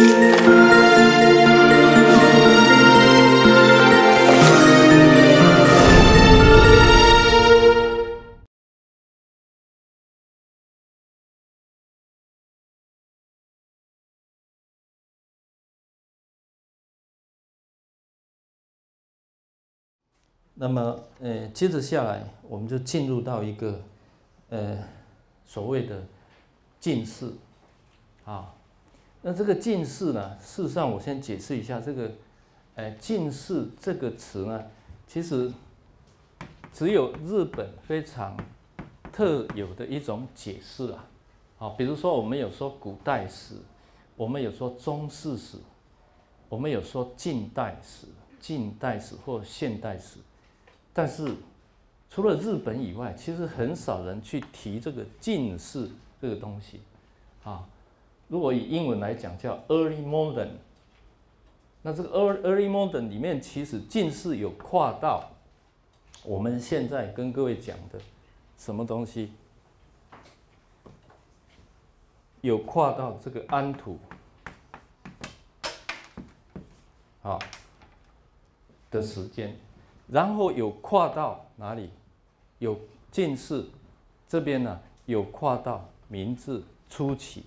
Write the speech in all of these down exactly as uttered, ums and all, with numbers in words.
那么，呃，接着下来，我们就进入到一个，呃，所谓的近似，啊，那这个近似呢，事实上我先解释一下这个，呃，近似这个词呢，其实只有日本非常特有的一种解释啦，啊，比如说我们有说古代史，我们有说中世史，我们有说近代史、近代史或现代史。但是，除了日本以外，其实很少人去提这个近似这个东西，啊，如果以英文来讲叫 Early Modern， 那这个 Early Modern 里面其实近似有跨到我们现在跟各位讲的什么东西，有跨到这个安土，啊的时间。然后有跨到哪里？有近似，这边呢有跨到明治初期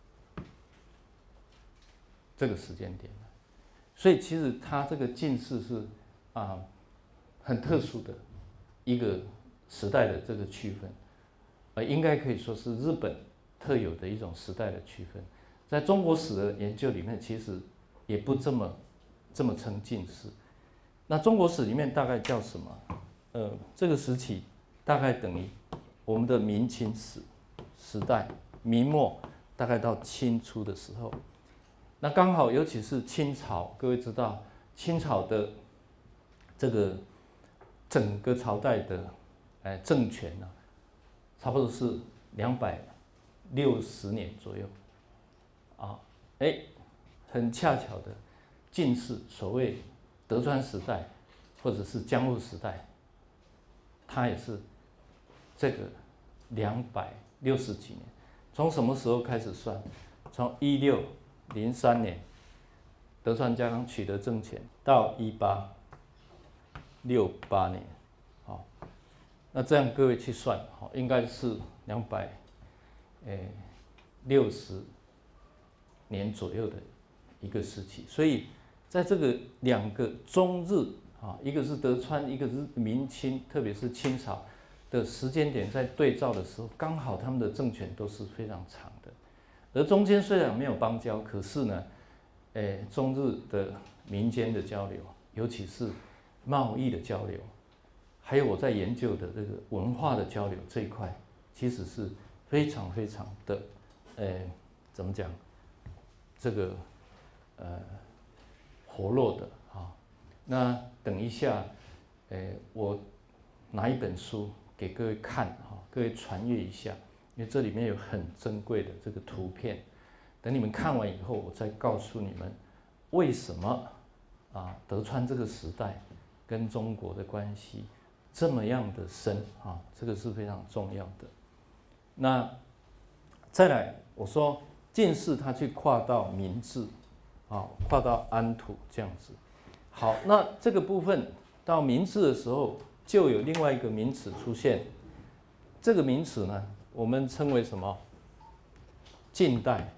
这个时间点，所以其实它这个近似是啊很特殊的一个时代的这个区分，呃，应该可以说是日本特有的一种时代的区分。在中国史的研究里面，其实也不这么这么称近似。那中国史里面大概叫什么？呃，这个时期大概等于我们的明清史时代，明末大概到清初的时候，那刚好尤其是清朝，各位知道清朝的这个整个朝代的哎政权呢、啊，差不多是两百六十年左右，啊，哎，很恰巧的近似所谓德川时代或者是江户时代，它也是这个两百六十几年。从什么时候开始算？从一六零三年德川家康取得政权到一八六八年，好，那这样各位去算，好，应该是两百诶六十年左右的一个时期。所以在这个两个中日啊，一个是德川，一个是明清，特别是清朝的时间点，在对照的时候，刚好他们的政权都是非常长的。而中间虽然没有邦交，可是呢，诶，中日的民间的交流，尤其是贸易的交流，还有我在研究的这个文化的交流这一块，其实是非常非常的，诶，怎么讲？这个呃活络的啊。那等一下，诶，我拿一本书给各位看哈，各位传阅一下，因为这里面有很珍贵的这个图片。等你们看完以后，我再告诉你们为什么啊德川这个时代跟中国的关系这么样的深啊，这个是非常重要的。那再来，我说近似它去跨到明治，啊，跨到安土这样子。好，那这个部分到明治的时候，就有另外一个名词出现。这个名词呢，我们称为什么？近代。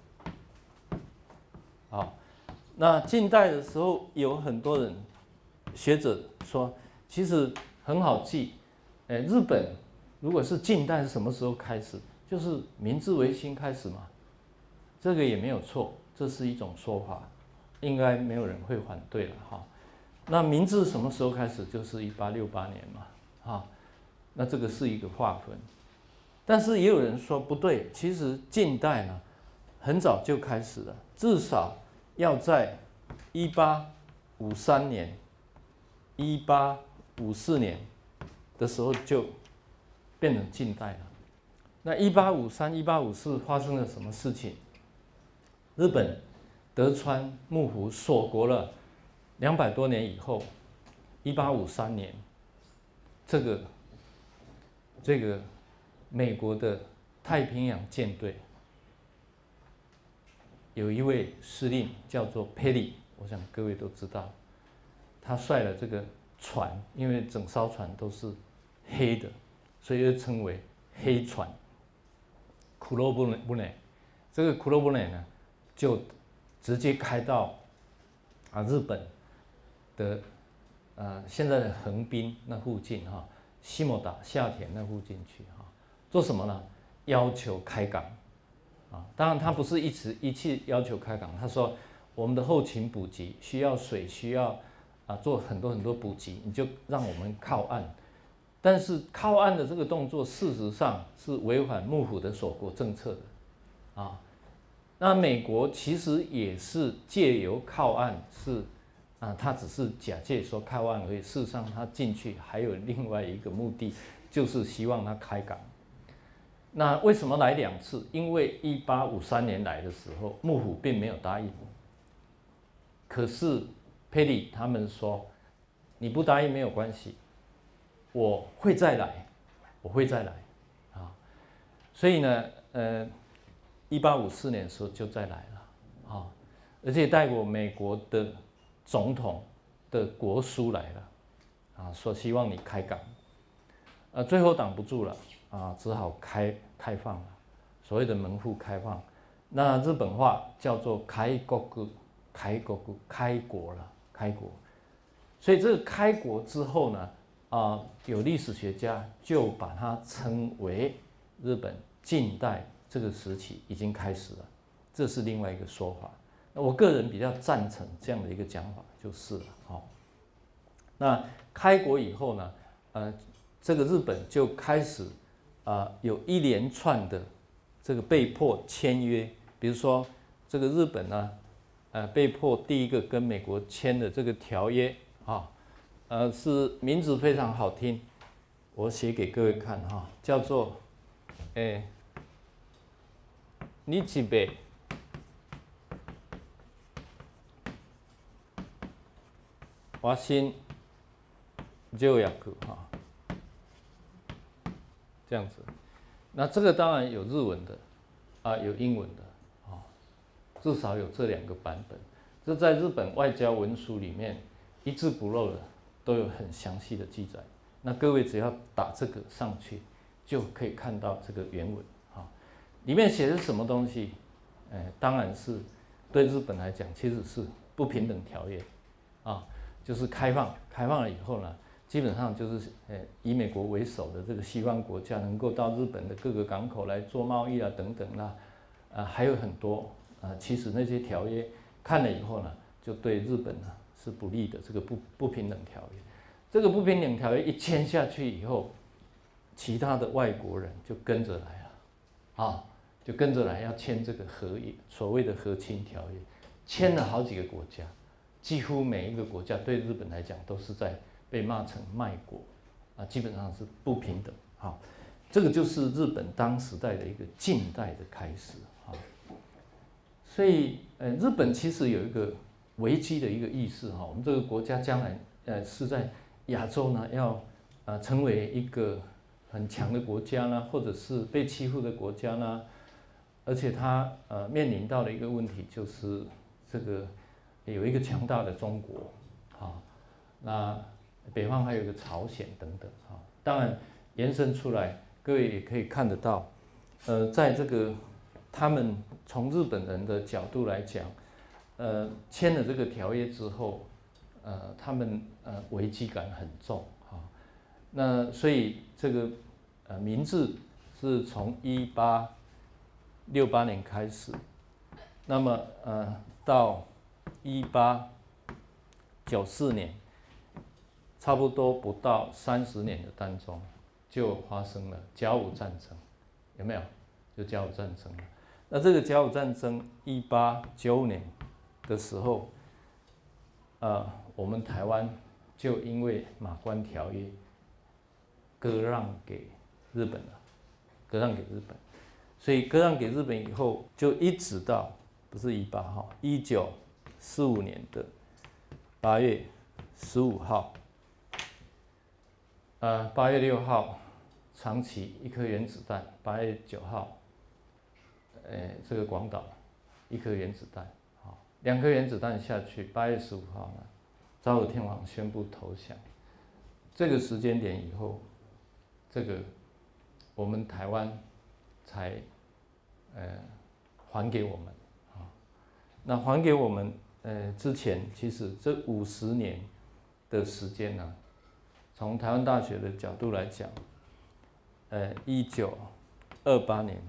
好，那近代的时候，有很多人学者说，其实很好记。哎，日本如果是近代是什么时候开始？就是明治维新开始嘛。这个也没有错，这是一种说法，应该没有人会反对了哈。那明治什么时候开始？就是一八六八年嘛，哈。那这个是一个划分，但是也有人说不对，其实近代呢，很早就开始了，至少要在一八五三年、一八五四年的时候就变成近代了。那一八五三、一八五四发生了什么事情？日本德川幕府锁国了两百多年以后，一八五三年，这个这个美国的太平洋舰队有一位司令叫做佩里，我想各位都知道，他率了这个船，因为整艘船都是黑的，所以又称为黑船。库洛布布内，这个库洛布内呢，就直接开到啊日本的呃现在的横滨那附近哈，西摩达下田那附近去哈，做什么呢？要求开港啊，当然他不是一直一切要求开港，他说我们的后勤补给需要水，需要啊做很多很多补给，你就让我们靠岸。但是靠岸的这个动作，事实上是违反幕府的锁国政策的，啊，那美国其实也是借由靠岸是，啊，他只是假借说靠岸而已，事实上他进去还有另外一个目的，就是希望他开港。那为什么来两次？因为一八五三年来的时候，幕府并没有答应，可是佩里他们说，你不答应没有关系。我会再来，我会再来，啊，所以呢，呃，一八五四年的时候就再来了，啊，而且带过美国的总统的国书来了，啊，说希望你开港，呃，最后挡不住了，啊，只好开开放了，所谓的门户开放，那日本话叫做开国，开国，开国了，开国，所以这个开国之后呢？啊、呃，有历史学家就把它称为日本近代这个时期已经开始了，这是另外一个说法。那我个人比较赞成这样的一个讲法，就是了。哦，那开国以后呢，呃，这个日本就开始啊、呃、有一连串的这个被迫签约，比如说这个日本呢，呃，被迫第一个跟美国签的这个条约啊。哦呃，是名字非常好听，我写给各位看哈，叫做，诶，日米和親条約哈，这样子。那这个当然有日文的，啊，有英文的，啊，至少有这两个版本。这在日本外交文书里面一字不漏的。都有很详细的记载，那各位只要打这个上去，就可以看到这个原文啊。里面写的是什么东西？呃，当然是对日本来讲，其实是不平等条约啊，就是开放，开放了以后呢，基本上就是呃以美国为首的这个西方国家能够到日本的各个港口来做贸易啊等等啦，啊还有很多啊，其实那些条约看了以后呢，就对日本呢。是不利的，这个不不平等条约，这个不平等条约一签下去以后，其他的外国人就跟着来了，啊，就跟着来要签这个和约，所谓的和亲条约，签了好几个国家，几乎每一个国家对日本来讲都是在被骂成卖国，啊，基本上是不平等，好，这个就是日本当时代的一个近代的开始，啊，所以呃，日本其实有一个。危机的一个意识哈，我们这个国家将来呃是在亚洲呢，要呃成为一个很强的国家呢，或者是被欺负的国家呢，而且它呃面临到的一个问题就是这个有一个强大的中国，啊，那北方还有一个朝鲜等等啊，当然延伸出来，各位也可以看得到，呃，在这个他们从日本人的角度来讲。呃，签了这个条约之后，呃，他们呃危机感很重啊。那所以这个呃明治是从一八六八年开始，那么呃到一八九四年，差不多不到三十年的当中，就发生了甲午战争，有没有？就甲午战争了。那这个甲午战争一八九五年。的时候，呃，我们台湾就因为马关条约割让给日本了，割让给日本，所以割让给日本以后，就一直到不是一八号，一九四五年的八月十五号，呃，八月六号，长崎一颗原子弹，八月九号，呃，这个广岛一颗原子弹，好，两颗原子弹下去，八月十五号呢，昭和天皇宣布投降。这个时间点以后，这个我们台湾才呃还给我们啊。那还给我们呃之前，其实这五十年的时间呢、啊，从台湾大学的角度来讲，呃，一九二八年，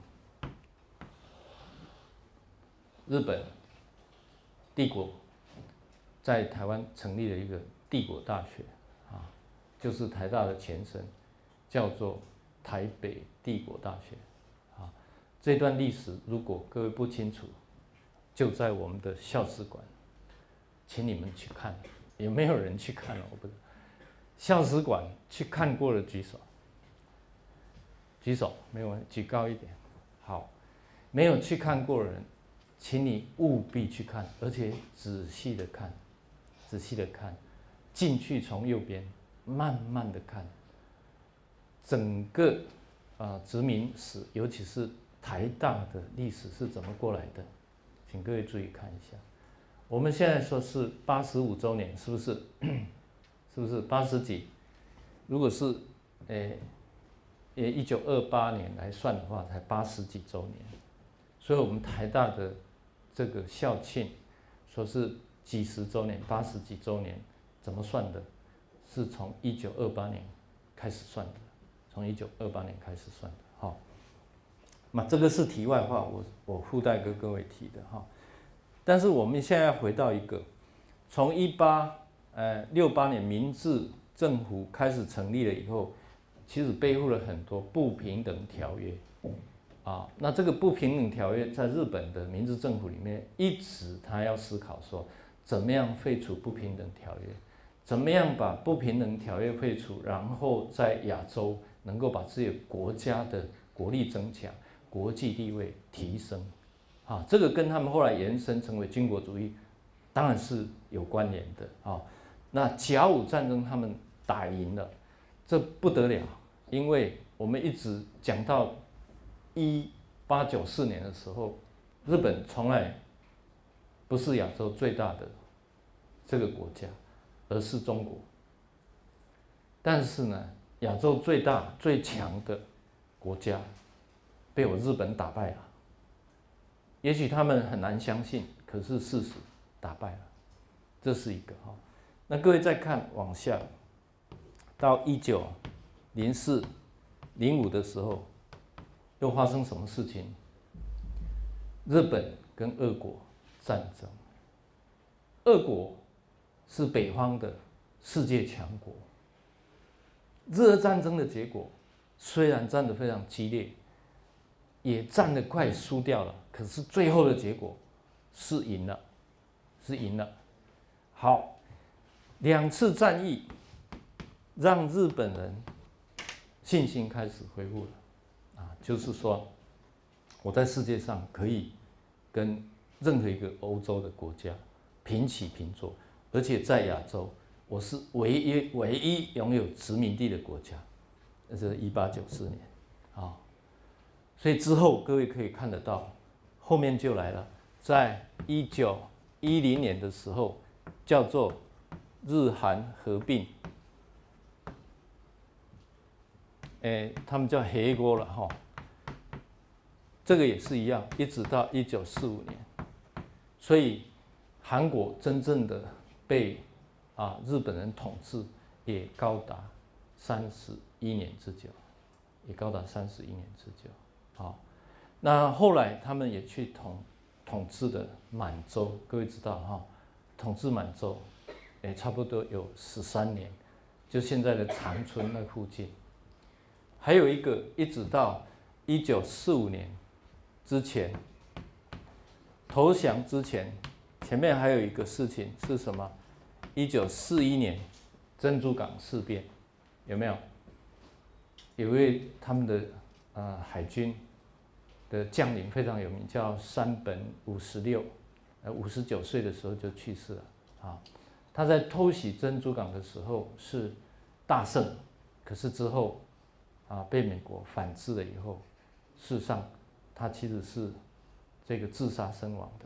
日本帝国在台湾成立了一个帝国大学啊，就是台大的前身，叫做台北帝国大学啊。这段历史如果各位不清楚，就在我们的校史馆，请你们去看。有没有人去看了？我不知道。校史馆去看过的举手，举手没有问题，举高一点。好，没有去看过的人，请你务必去看，而且仔细的看，仔细的看，进去从右边慢慢的看，整个啊、呃、殖民史，尤其是台大的历史是怎么过来的，请各位注意看一下。我们现在说是八十五周年，是不是？是不是八十几？如果是诶诶一九二八年来算的话，才八十几周年。所以我们台大的这个校庆，说是几十周年、八十几周年，怎么算的？是从一九二八年开始算的，从一九二八年开始算的。好，那这个是题外话，我我附带跟各位提的哈。但是我们现在回到一个，从一八呃六八年明治政府开始成立了以后，其实背负了很多不平等条约。啊，那这个不平等条约在日本的明治政府里面，一直他要思考说，怎么样废除不平等条约，怎么样把不平等条约废除，然后在亚洲能够把自己国家的国力增强，国际地位提升。啊，这个跟他们后来延伸成为军国主义，当然是有关联的啊。那甲午战争他们打赢了，这不得了，因为我们一直讲到一八九四年的时候，日本从来不是亚洲最大的这个国家，而是中国。但是呢，亚洲最大最强的国家被我日本打败了。也许他们很难相信，可是事实打败了，这是一个哈。那各位再看往下，到一九零四、零五的时候，又发生什么事情？日本跟俄国战争。俄国是北方的世界强国。日俄战争的结果，虽然战得非常激烈，也战得快输掉了，可是最后的结果是赢了，是赢了。好，两次战役让日本人信心开始恢复了，啊，就是说我在世界上可以跟任何一个欧洲的国家平起平坐，而且在亚洲，我是唯一唯一拥有殖民地的国家，这是一八九四年，啊。所以之后各位可以看得到，后面就来了，在一九一零年的时候，叫做日韩合并，哎，他们叫黑锅了哈。这个也是一样，一直到一九四五年，所以韩国真正的被啊日本人统治，也高达三十一年之久，也高达三十一年之久。好，那后来他们也去统统治的满洲，各位知道哈，统治满洲，也差不多有十三年，就现在的长春那附近。还有一个，一直到一九四五年之前，投降之前，前面还有一个事情是什么？一九四一年珍珠港事变，有没有？有一位他们的呃海军的将领非常有名，叫山本五十六，呃，五十九岁的时候就去世了啊。他在偷袭珍珠港的时候是大胜，可是之后啊被美国反制了以后，事实上他其实是这个自杀身亡的。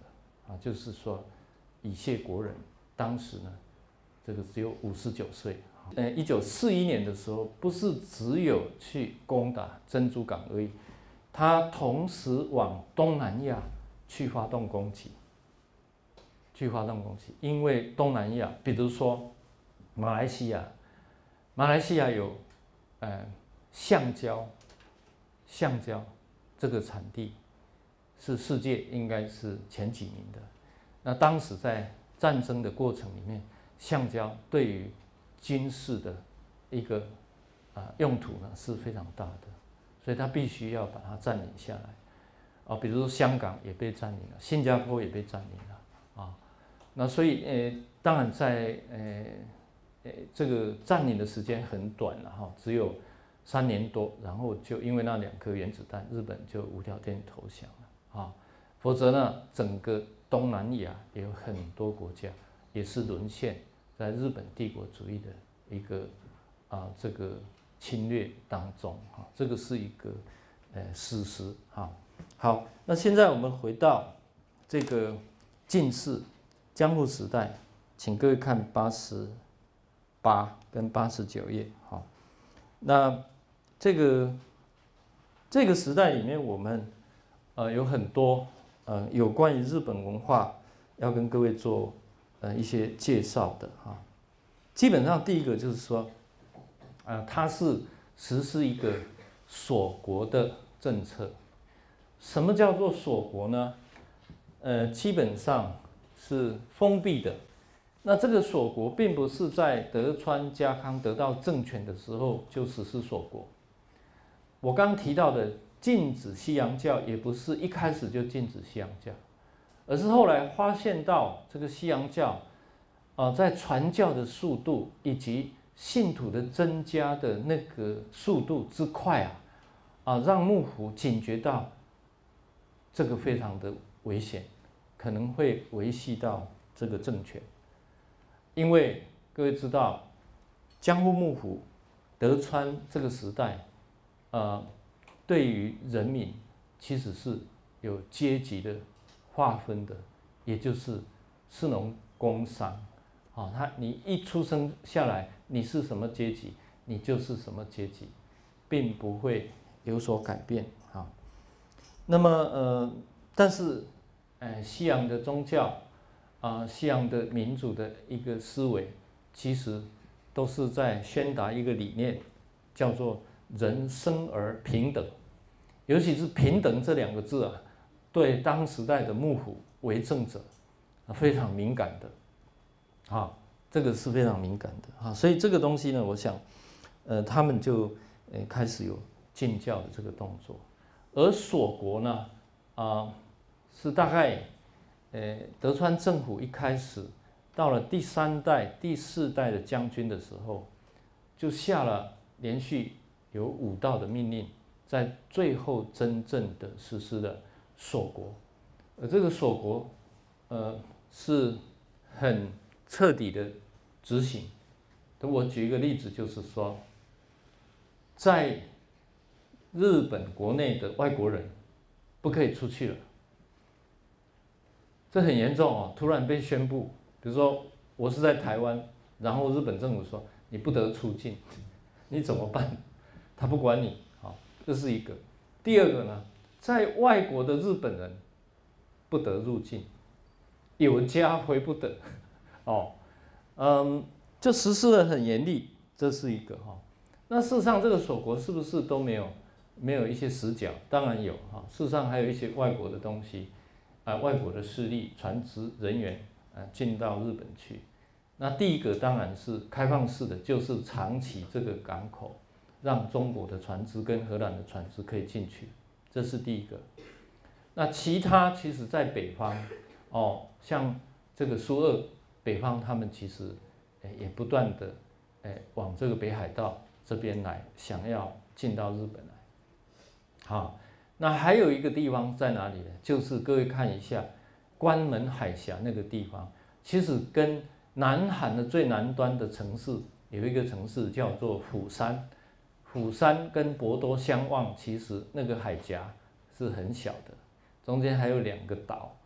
啊，就是说以谢国人当时呢，这个只有五十九岁。呃，一九四一年的时候，不是只有去攻打珍珠港而已，他同时往东南亚去发动攻击，去发动攻击，因为东南亚，比如说马来西亚，马来西亚有呃橡胶，橡胶这个产地是世界应该是前几名的。那当时在战争的过程里面，橡胶对于军事的一个啊用途呢是非常大的，所以他必须要把它占领下来。啊，比如说香港也被占领了，新加坡也被占领了啊。那所以呃，当然在呃呃这个占领的时间很短了哈，只有三年多，然后就因为那两颗原子弹，日本就无条件投降了啊。否则呢，整个东南亚也有很多国家也是沦陷在日本帝国主义的一个啊这个侵略当中啊，这个是一个呃事实哈。好，那现在我们回到这个近世江户时代，请各位看八十八跟八十九页哈。那这个这个时代里面，我们呃有很多呃有关于日本文化要跟各位做呃一些介绍的哈。基本上第一个就是说，啊、呃，它是实施一个锁国的政策。什么叫做锁国呢？呃，基本上是封闭的。那这个锁国并不是在德川家康得到政权的时候就实施锁国。我刚提到的禁止西洋教，也不是一开始就禁止西洋教，而是后来发现到这个西洋教，啊、呃，在传教的速度以及信徒的增加的那个速度之快啊，啊，让幕府警觉到这个非常的危险，可能会维系到这个政权。因为各位知道，江户幕府、德川这个时代，呃，对于人民其实是有阶级的划分的，也就是士农工商。啊，他你一出生下来，你是什么阶级，你就是什么阶级，并不会有所改变啊。那么呃，但是，呃，西洋的宗教啊、呃，西洋的民主的一个思维，其实都是在宣达一个理念，叫做人生而平等。尤其是平等这两个字啊，对当时代的幕府为政者非常敏感的，啊，这个是非常敏感的啊。所以这个东西呢，我想，呃，他们就呃开始有禁教的这个动作。而锁国呢，啊、呃，是大概，呃，德川政府一开始到了第三代、第四代的将军的时候，就下了连续有五道的命令，在最后真正的实施了锁国。而这个锁国，呃，是很彻底的执行。我举一个例子，就是说，在日本国内的外国人不可以出去了，这很严重哦。突然被宣布，比如说我是在台湾，然后日本政府说你不得出境，你怎么办？他不管你，好，这是一个。第二个呢，在外国的日本人不得入境，有家回不得，哦，嗯，就实施得很严厉，这是一个哈。那事实上，这个锁国是不是都没有？没有一些死角，当然有哈。事实上还有一些外国的东西，啊，外国的势力、船只人员啊进到日本去。那第一个当然是开放式的，就是长崎这个港口，让中国的船只跟荷兰的船只可以进去，这是第一个。那其他其实在北方，哦，像这个苏俄北方，他们其实也不断的诶往这个北海道这边来，想要进到日本来。好，那还有一个地方在哪里呢？就是各位看一下关门海峡那个地方，其实跟南韩的最南端的城市有一个城市叫做釜山，釜山跟博多相望，其实那个海峡是很小的，中间还有两个岛，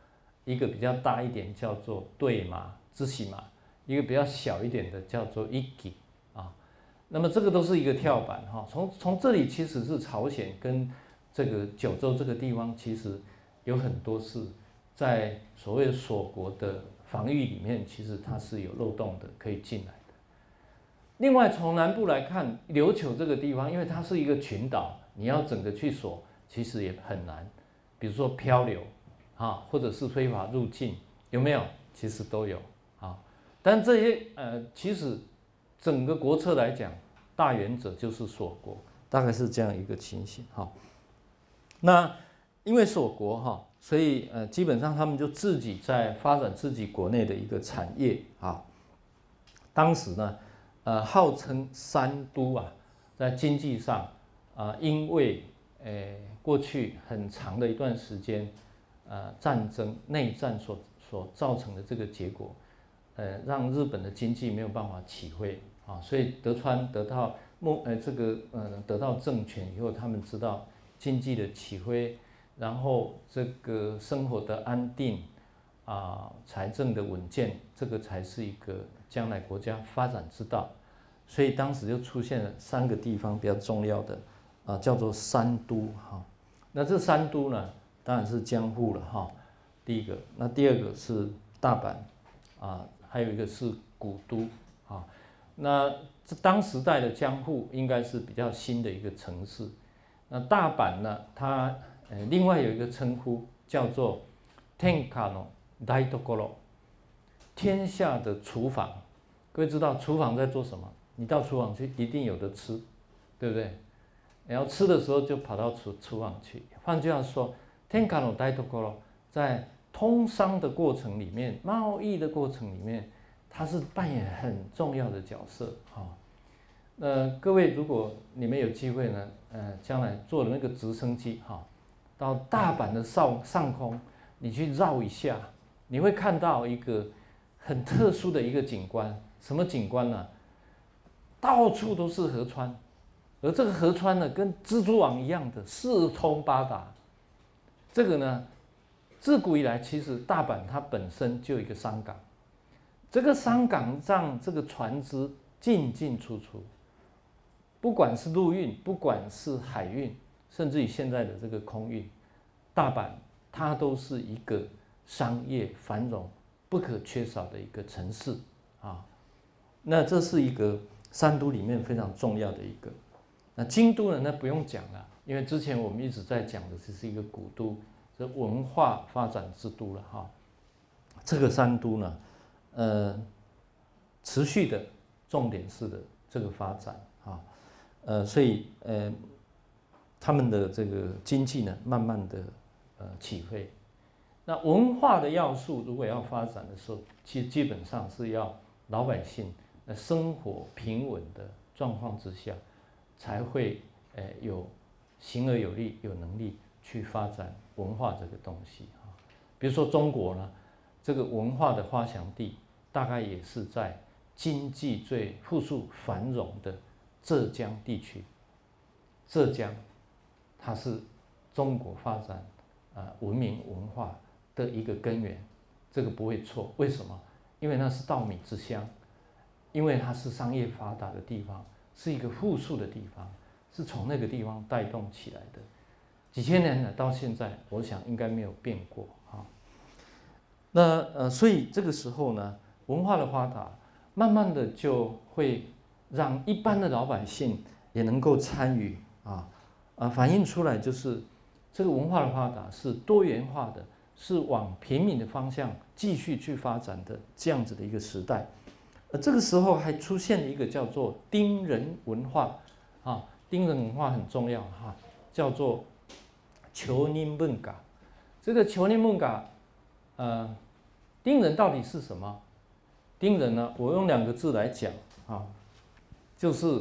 一个比较大一点叫做对马、知喜马，一个比较小一点的叫做一己啊。那么这个都是一个跳板哈。从从这里其实是朝鲜跟这个九州这个地方，其实有很多是在所谓锁国的防御里面，其实它是有漏洞的，可以进来的。另外从南部来看，琉球这个地方，因为它是一个群岛，你要整个去锁，其实也很难。比如说漂流啊，或者是非法入境，有没有？其实都有啊。但这些呃，其实整个国策来讲，大原则就是锁国，大概是这样一个情形哈。那因为锁国哈，所以呃，基本上他们就自己在发展自己国内的一个产业啊。当时呢，呃，号称三都啊，在经济上啊、呃，因为呃过去很长的一段时间，呃，战争内战所所造成的这个结果，呃，让日本的经济没有办法起飞啊，所以德川得到末呃这个呃得到政权以后，他们知道经济的起飞，然后这个生活的安定啊，财政的稳健，这个才是一个将来国家发展之道。所以当时就出现了三个地方比较重要的啊，叫做三都哈。那这三都呢，当然是江户了哈。第一个，那第二个是大阪啊，还有一个是古都啊。那这当时代的江户应该是比较新的一个城市。那大阪呢，它呃另外有一个称呼叫做天下の台所，天下的厨房。各位知道厨房在做什么？你到厨房去一定有的吃，对不对？然后吃的时候就跑到厨厨房去。换句话说，天下の台所在通商的过程里面，贸易的过程里面，它是扮演很重要的角色哈。呃，各位如果你们有机会呢，呃，将来坐的那个直升机哈，到大阪的上上空，你去绕一下，你会看到一个很特殊的一个景观。什么景观呢？到处都是河川。而这个河川呢，跟蜘蛛网一样的四通八达。这个呢，自古以来，其实大阪它本身就有一个商港，这个商港让这个船只进进出出，不管是陆运，不管是海运，甚至于现在的这个空运，大阪它都是一个商业繁荣不可缺少的一个城市啊。那这是一个三都里面非常重要的一个。那京都呢？那不用讲了，因为之前我们一直在讲的，这是一个古都，是文化发展之都了哈。这个三都呢，呃，持续的重点式的这个发展啊，呃，所以呃，他们的这个经济呢，慢慢的呃起飞。那文化的要素如果要发展的时候，其基本上是要老百姓呃生活平稳的状况之下。才会呃有行而有力、有能力去发展文化这个东西啊。比如说中国呢，这个文化的发祥地大概也是在经济最富庶繁荣的浙江地区。浙江，它是中国发展啊文明文化的一个根源，这个不会错。为什么？因为那是稻米之乡，因为它是商业发达的地方。是一个富庶的地方，是从那个地方带动起来的。几千年了，到现在，我想应该没有变过啊。那呃，所以这个时候呢，文化的发达，慢慢的就会让一般的老百姓也能够参与啊啊，反映出来就是这个文化的发达是多元化的，是往平民的方向继续去发展的这样子的一个时代。呃，这个时候还出现了一个叫做丁人文化，啊，丁人文化很重要哈，叫做求人文化。这个求人文化，呃，丁人到底是什么？丁人呢，我用两个字来讲啊，就是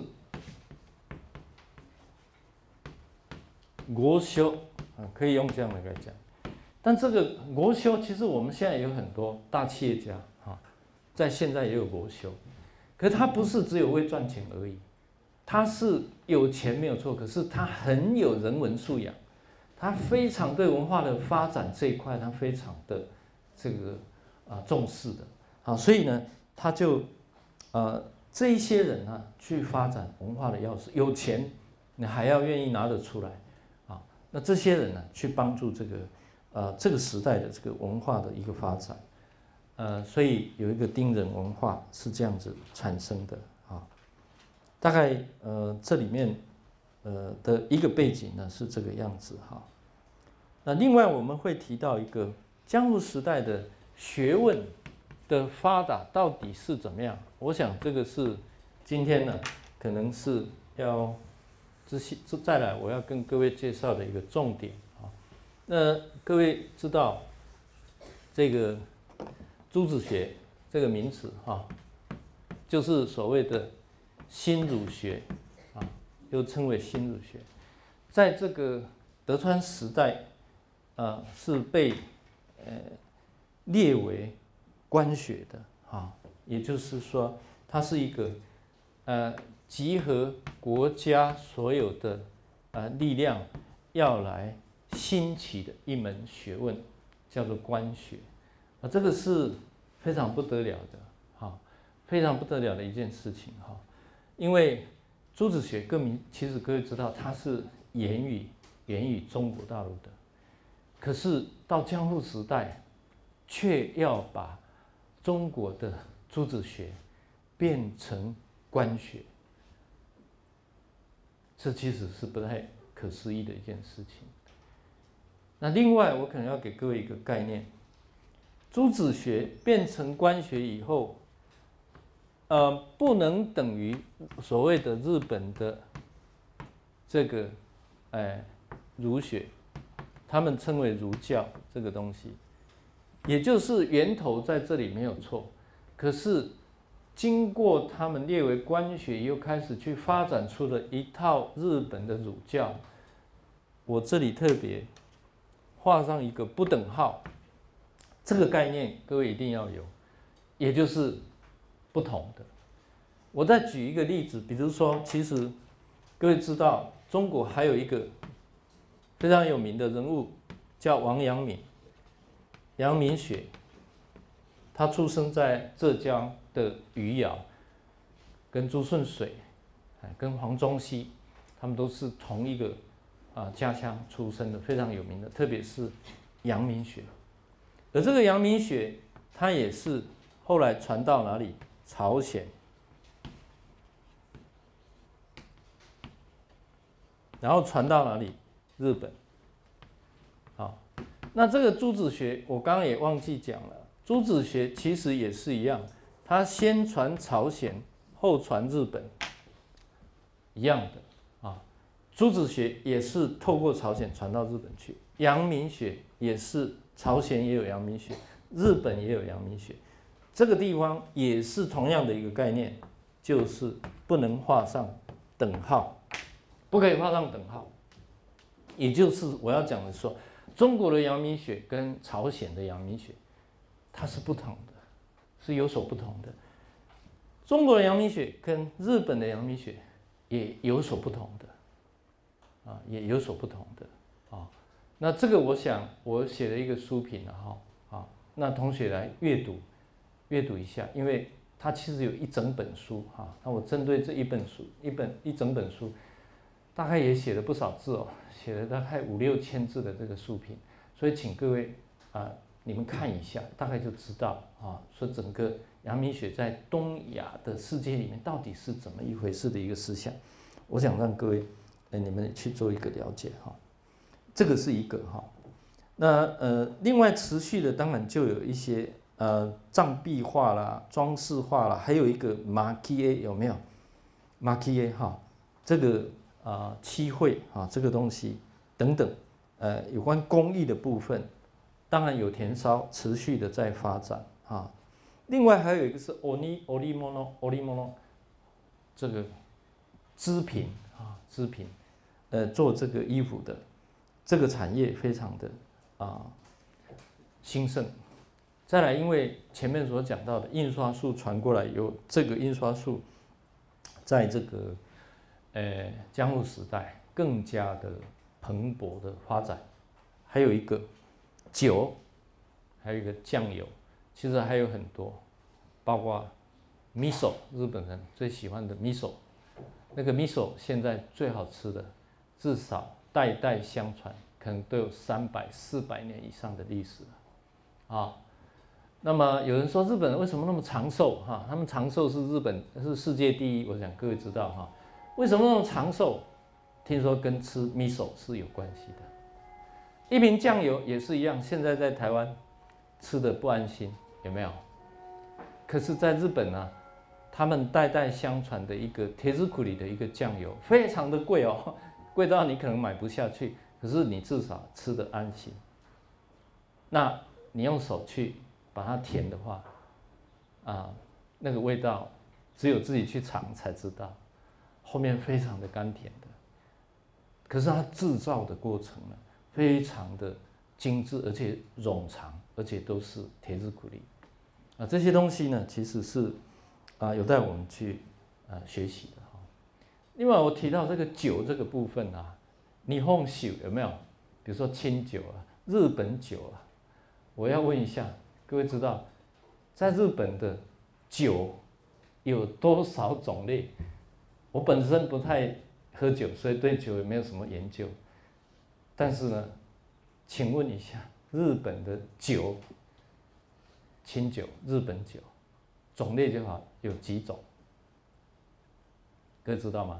国修啊，可以用这样的来讲。但这个国修，其实我们现在有很多大企业家啊。在现在也有国修，可是他不是只有为赚钱而已，他是有钱没有错，可是他很有人文素养，他非常对文化的发展这一块，他非常的这个啊重视的啊，所以呢，他就呃这一些人呢去发展文化的钥匙，有钱你还要愿意拿得出来啊，那这些人呢去帮助这个呃这个时代的这个文化的一个发展，呃，所以有一个丁人文化是这样子产生的啊，大概呃这里面呃的一个背景呢是这个样子哈。那另外我们会提到一个江户时代的学问的发达到底是怎么样？我想这个是今天呢可能是要这些再来我要跟各位介绍的一个重点啊。那各位知道这个朱子学这个名词哈，就是所谓的新儒学啊，又称为新儒学，在这个德川时代。呃，是被呃列为官学的啊，也就是说，它是一个呃集合国家所有的呃力量要来兴起的一门学问，叫做官学啊，这个是非常不得了的哈，非常不得了的一件事情哈，因为朱子学更名，其实各位知道，它是源于源于中国大陆的。可是到江户时代，却要把中国的朱子学变成官学，这其实是不太可思议的一件事情。那另外，我可能要给各位一个概念：朱子学变成官学以后，呃，不能等于所谓的日本的这个，哎，儒学。他们称为儒教这个东西，也就是源头在这里没有错，可是经过他们列为官学，又开始去发展出了一套日本的儒教。我这里特别画上一个不等号，这个概念各位一定要有，也就是不同的。我再举一个例子，比如说，其实各位知道，中国还有一个非常有名的人物叫王阳明，阳明学，他出生在浙江的余姚，跟朱舜水，跟黄宗羲，他们都是同一个啊家乡出生的，非常有名的，特别是阳明学。而这个阳明学，它也是后来传到哪里？朝鲜，然后传到哪里？日本。好，那这个朱子学，我刚刚也忘记讲了。朱子学其实也是一样，它先传朝鲜，后传日本，一样的啊。朱子学也是透过朝鲜传到日本去，阳明学也是朝鲜也有阳明学，日本也有阳明学。这个地方也是同样的一个概念，就是不能画上等号，不可以画上等号。也就是我要讲的说，中国的阳明学跟朝鲜的阳明学，它是不同的，是有所不同的。中国的阳明学跟日本的阳明学也有所不同的，啊，也有所不同的啊。那这个我想我写了一个书评了哈，啊，那同学来阅读阅读一下，因为它其实有一整本书哈。那我针对这一本书，一本一整本书。大概也写了不少字哦，写了大概五六千字的这个书评，所以请各位啊、呃，你们看一下，大概就知道啊，说整个阳明学在东亚的世界里面到底是怎么一回事的一个思想。我想让各位，哎，你们去做一个了解哈。这个是一个哈，那呃，另外持续的当然就有一些呃障壁画啦、装饰画啦，还有一个马基耶有没有？马基耶哈，这个。啊，漆绘啊，这个东西等等，呃，有关工艺的部分，当然有田烧持续的在发展啊。另外还有一个是 oni orimono orimono 这个织品啊，织品，呃，做这个衣服的这个产业非常的啊兴盛。再来，因为前面所讲到的印刷术传过来，有这个印刷术在这个。呃，江户时代更加的蓬勃的发展，还有一个酒， 还有一个酱油，其实还有很多，包括 miso， 日本人最喜欢的 miso， 那个 miso 现在最好吃的，至少代代相传，可能都有三百、四百年以上的历史了啊。那么有人说日本人为什么那么长寿？哈，他们长寿是日本是世界第一，我想各位知道哈，为什么那么长寿？听说跟吃 miso 是有关系的。一瓶酱油也是一样，现在在台湾吃的不安心，有没有？可是，在日本呢、啊，他们代代相传的一个铁子库里的一个酱油，非常的贵哦，贵到你可能买不下去，可是你至少吃得安心。那你用手去把它甜的话，啊，那个味道只有自己去尝才知道，后面非常的甘甜的。可是它制造的过程呢，非常的精致，而且冗长，而且都是铁质苦力啊，这些东西呢，其实是啊有待我们去啊学习的哈。另外，我提到这个酒这个部分啊，日本酒有没有？比如说清酒啊，日本酒啊，我要问一下，各位知道，在日本的酒有多少种类？我本身不太喝酒，所以对酒也没有什么研究。但是呢，请问一下，日本的酒，清酒，日本酒，种类就好，有几种？各位知道吗？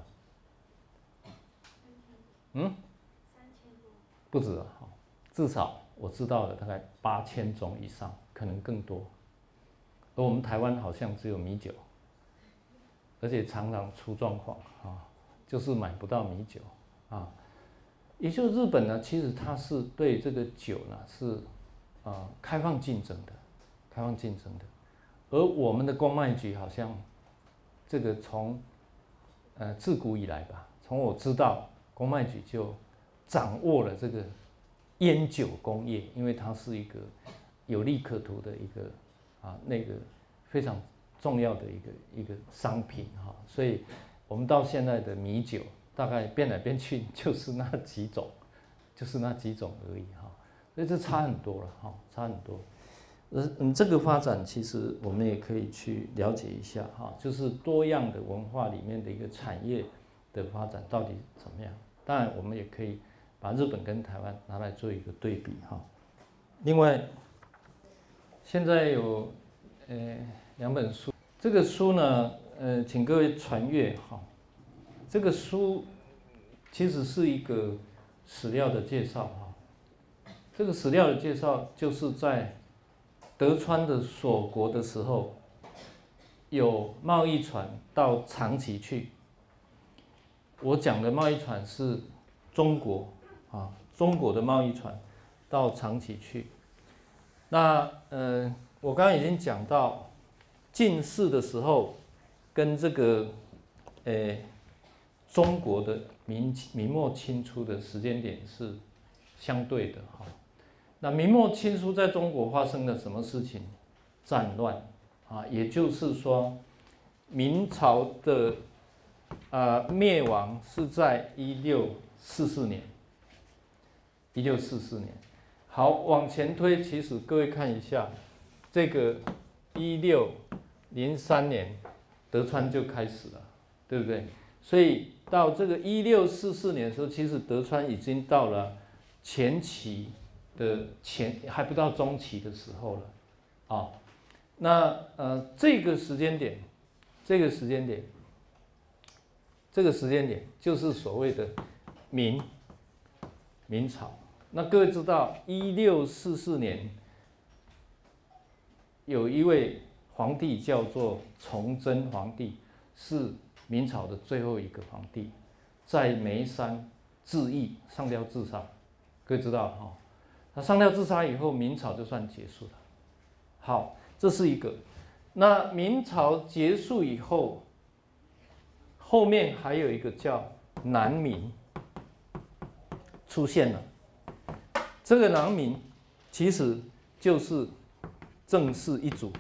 嗯？不止啊，至少我知道的大概八千种以上，可能更多。而我们台湾好像只有米酒，而且常常出状况啊，就是买不到米酒啊。也就是日本呢，其实它是对这个酒呢是啊开放竞争的，开放竞争的。而我们的公卖局好像这个从呃自古以来吧，从我知道公卖局就掌握了这个烟酒工业，因为它是一个有利可图的一个啊那个非常重要的一个一个商品哈，所以我们到现在的米酒大概变来变去就是那几种，就是那几种而已哈，所以这差很多了哈，差很多。嗯，这个发展其实我们也可以去了解一下哈，就是多样的文化里面的一个产业的发展到底怎么样？当然，我们也可以把日本跟台湾拿来做一个对比哈。另外，现在有呃两本书，这个书呢，呃，请各位传阅哈。这个书其实是一个史料的介绍哈。这个史料的介绍就是在德川的锁国的时候，有贸易船到长崎去。我讲的贸易船是中国啊，中国的贸易船到长崎去。那呃，我刚刚已经讲到近世的时候，跟这个呃中国的明明末清初的时间点是相对的哈。那明末清初在中国发生了什么事情？战乱啊，也就是说，明朝的啊灭亡是在一六四四年。一六四四年，好，往前推，其实各位看一下，这个一六零三年，德川就开始了，对不对？所以到这个一六四四年的时候，其实德川已经到了前期的前，还不到中期的时候了，啊、哦，那呃这个时间点，这个时间点，这个时间点就是所谓的明明朝。那各位知道，一六四四年有一位皇帝叫做崇祯皇帝，是明朝的最后一个皇帝，在眉山自缢上吊自杀。各位知道哈，他上吊自杀以后，明朝就算结束了。好，这是一个。那明朝结束以后，后面还有一个叫南明出现了。这个南明其实就是郑氏一族，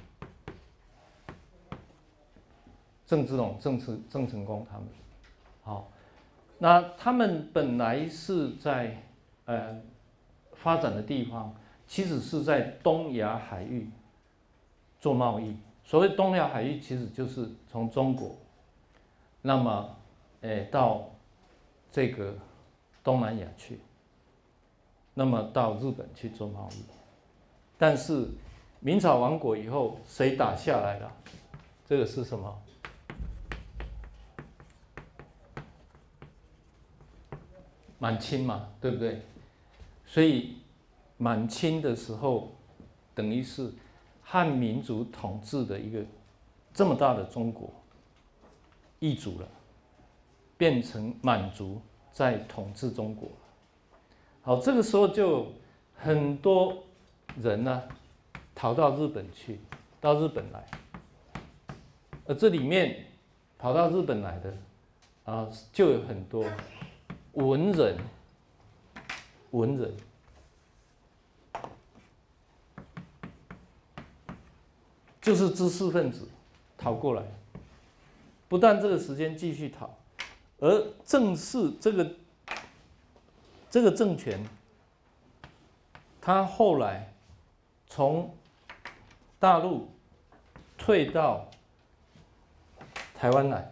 郑芝龙、郑成郑成功他们。好，那他们本来是在呃发展的地方其实是在东亚海域做贸易。所谓东亚海域，其实就是从中国，那么，诶，到这个东南亚去，那么到日本去做贸易。但是明朝亡国以后，谁打下来了？这个是什么？满清嘛，对不对？所以满清的时候，等于是汉民族统治的一个这么大的中国易主了，变成满族在统治中国。好，这个时候就很多人呢、啊、逃到日本去，到日本来，而这里面跑到日本来的啊，就有很多文人，文人。就是知识分子逃过来，不但这个时间继续逃，而正是这个这个政权，他后来从大陆退到台湾来，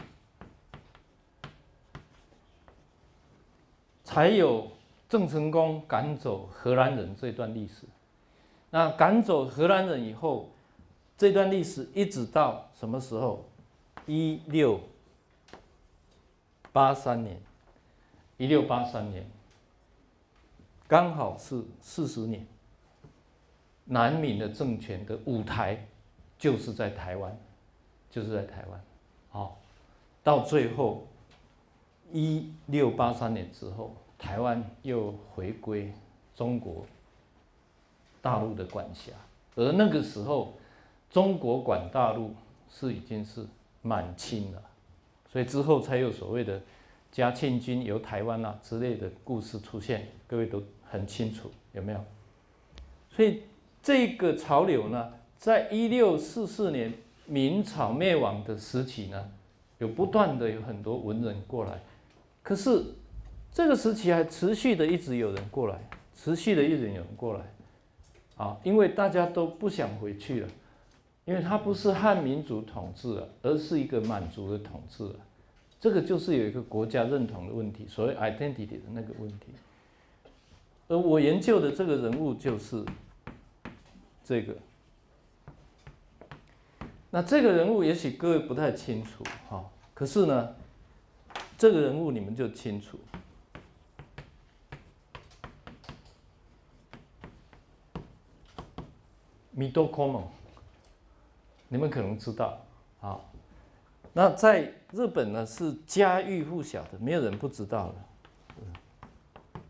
才有郑成功赶走荷兰人这段历史。那赶走荷兰人以后，这段历史一直到什么时候？一六八三年，一六八三年，刚好是四十年。南闽的政权的舞台就是在台湾，就是在台湾。好，到最后一六八三年之后，台湾又回归中国大陆的管辖，而那个时候，中国管大陆是已经是满清了，所以之后才有所谓的嘉庆君游台湾啊之类的故事出现，各位都很清楚，有没有？所以这个潮流呢，在一六四四年明朝灭亡的时期呢，有不断的有很多文人过来，可是这个时期还持续的一直有人过来，持续的一直有人过来，啊，因为大家都不想回去了。因为它不是汉民族统治了，而是一个满族的统治了，这个就是有一个国家认同的问题，所谓 identity 的那个问题。而我研究的这个人物就是这个，那这个人物也许各位不太清楚哈，可是呢，这个人物你们就清楚。米多科蒙。你们可能知道，啊，那在日本呢是家喻户晓的，没有人不知道的。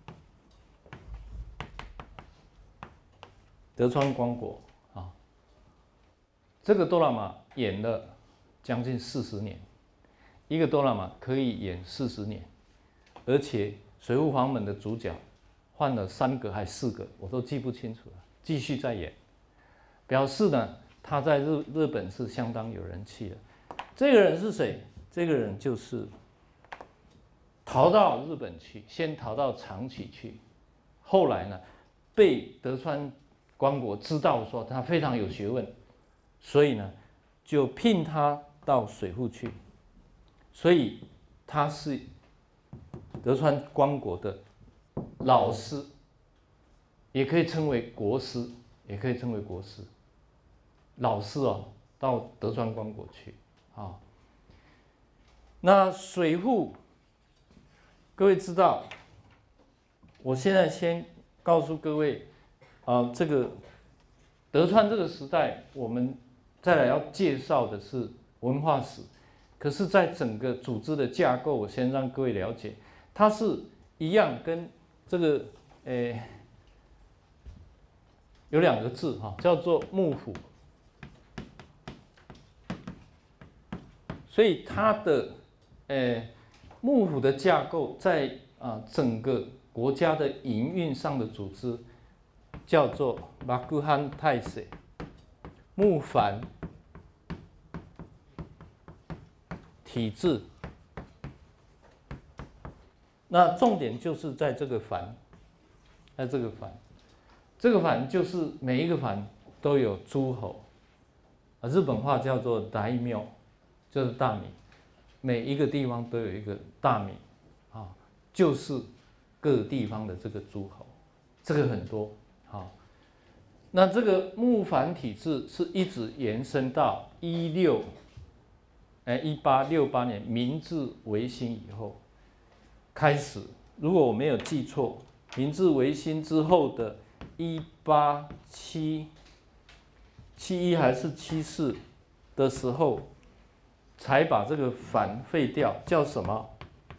德川光国啊，这个哆啦 A 演了将近四十年，一个哆啦 A 可以演四十年，而且水户黄门的主角换了三个还四个，我都记不清楚了，继续在演，表示呢。他在日日本是相当有人气的。这个人是谁？这个人就是逃到日本去，先逃到长崎去，后来呢，被德川光国知道说他非常有学问，所以呢，就聘他到水户去。所以他是德川光国的老师，也可以称为国师，也可以称为国师。老师哦，到德川光国去啊。那水户，各位知道，我现在先告诉各位啊，这个德川这个时代，我们再来要介绍的是文化史。可是，在整个组织的架构，我先让各位了解，它是一样跟这个诶有两个字哈，叫做幕府。所以它的，呃，幕府的架构在啊整个国家的营运上的组织叫做幕藩体制，幕藩体制。那重点就是在这个藩，在这个藩。 这个藩就是每一个藩都有诸侯，啊，日本话叫做大名，就是大名，每一个地方都有一个大名，啊，就是各地方的这个诸侯，这个很多，好。那这个幕藩体制是一直延伸到一六，哎，一八六八年明治维新以后开始。如果我没有记错，明治维新之后的一八七七一还是七四的时候，才把这个藩废掉，叫什么？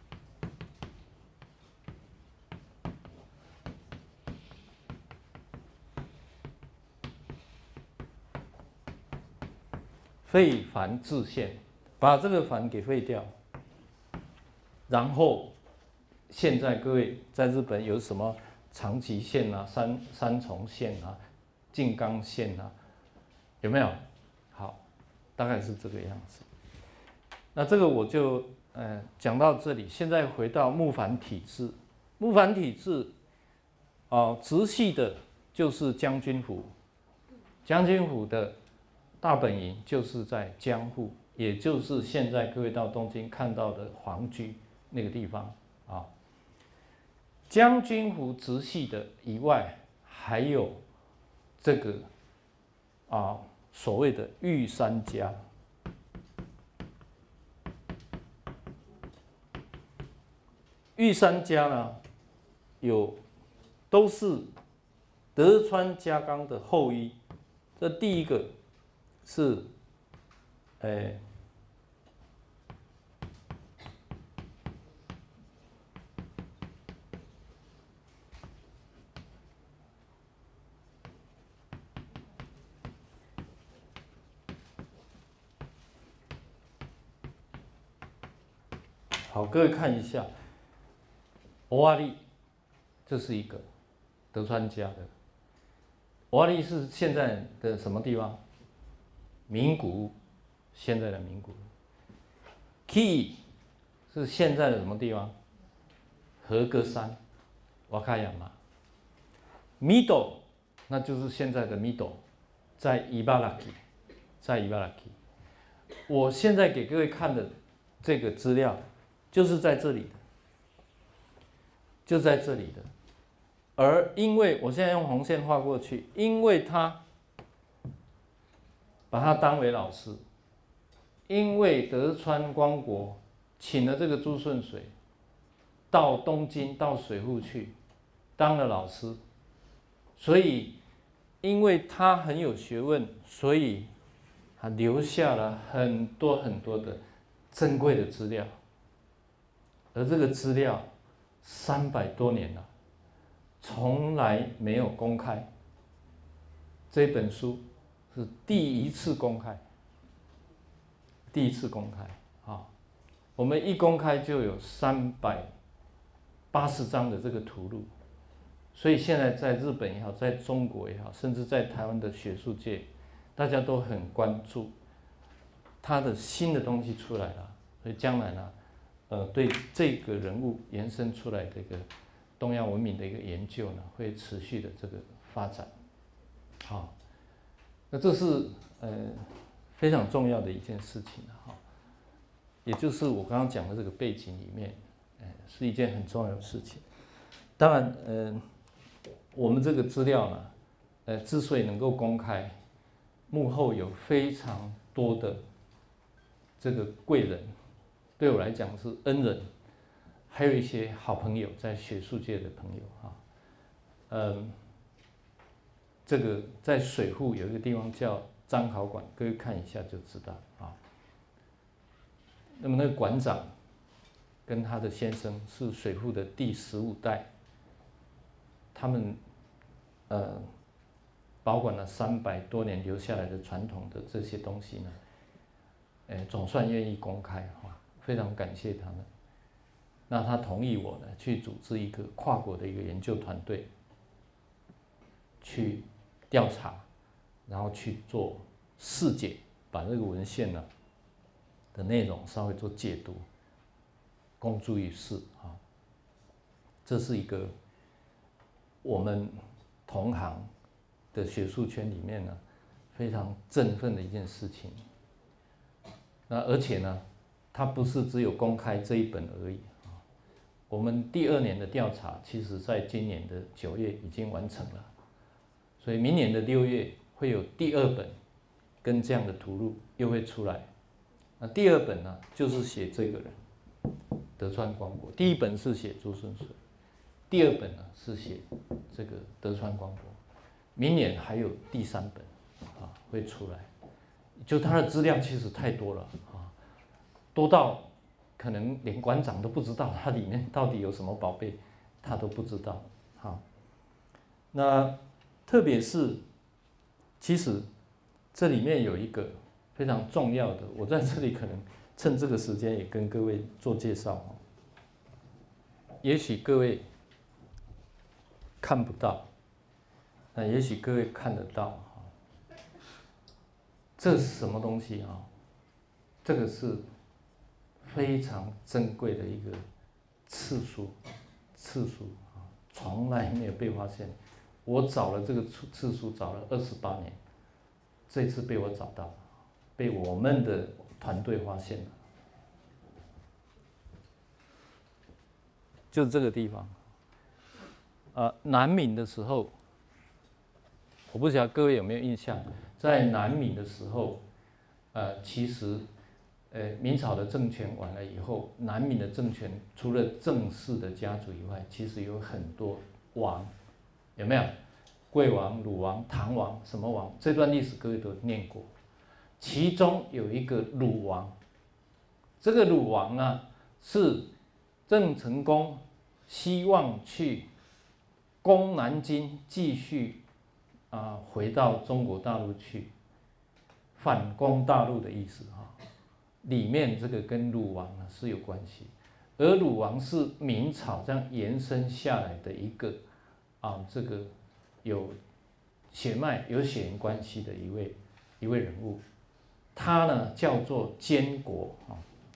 废藩置县，把这个藩给废掉。然后，现在各位在日本有什么长崎县啊、三三重县啊、静冈县啊，有没有？好，大概是这个样子。那这个我就呃讲到这里。现在回到幕藩体制，幕藩体制哦，直系的就是将军府，将军府的大本营就是在江户，也就是现在各位到东京看到的皇居那个地方啊。将军府直系的以外，还有这个啊所谓的御三家。御三家呢，有都是德川家纲的后裔。这第一个是，诶，好，各位看一下，欧瓦利，这是一个德川家的。欧瓦利是现在的什么地方？名古屋，现在的名古屋。Key 是现在的什么地方？和歌山，瓦卡亚马。Middle 那就是现在的 Middle， 在伊巴拉基，在伊巴拉基。我现在给各位看的这个资料，就是在这里的，就在这里的。而因为我现在用红线画过去，因为他把他当为老师，因为德川光国请了这个朱舜水到东京到水户去当了老师，所以因为他很有学问，所以他留下了很多很多的珍贵的资料，而这个资料三百多年了，从来没有公开。这本书是第一次公开，第一次公开啊！我们一公开就有三百八十张的这个图录，所以现在在日本也好，在中国也好，甚至在台湾的学术界，大家都很关注他的新的东西出来了，所以将来呢，呃，对这个人物延伸出来的一个东亚文明的一个研究呢，会持续的这个发展。好，那这是呃非常重要的一件事情哈，也就是我刚刚讲的这个背景里面，呃，是一件很重要的事情。当然，呃，我们这个资料呢，呃，之所以能够公开，幕后有非常多的这个贵人，对我来讲是恩人，还有一些好朋友，在学术界的朋友哈，嗯，这个在水户有一个地方叫章考馆，各位看一下就知道啊。那么那个馆长跟他的先生是水户的第十五代，他们呃保管了三百多年留下来的传统的这些东西呢，呃，总算愿意公开哈，非常感谢他们。那他同意我呢去组织一个跨国的一个研究团队，去调查，然后去做释解，把这个文献呢的内容稍微做解读，公诸于世啊。这是一个我们同行的学术圈里面呢，非常振奋的一件事情。那而且呢，它不是只有公开这一本而已啊。我们第二年的调查，其实在今年的九月已经完成了，所以明年的六月会有第二本跟这样的图录又会出来。那第二本呢，就是写这个人德川光博，第一本是写朱顺水，第二本呢是写这个德川光博。明年还有第三本啊会出来，就他的资料其实太多了啊，多到可能连馆长都不知道它里面到底有什么宝贝，他都不知道。好，那特别是其实这里面有一个非常重要的，我在这里可能趁这个时间也跟各位做介绍。也许各位看不到，那也许各位看得到。这是什么东西啊？这个是非常珍贵的一个次数，次数啊，从来没有被发现。我找了这个次数找了二十八年，这次被我找到了，被我们的团队发现了。就这个地方，呃，南闽的时候，我不晓得各位有没有印象，在南闽的时候，呃，其实，呃，明朝的政权完了以后，南闽的政权除了正式的家族以外，其实有很多王，有没有？贵王、鲁王、唐王，什么王？这段历史各位都念过。其中有一个鲁王，这个鲁王呢是郑成功希望去攻南京，继续啊回到中国大陆去，反攻大陆的意思哈。里面这个跟鲁王呢是有关系，而鲁王是明朝这样延伸下来的一个啊这个有血脉有血缘关系的一位一位人物，他呢叫做监国啊。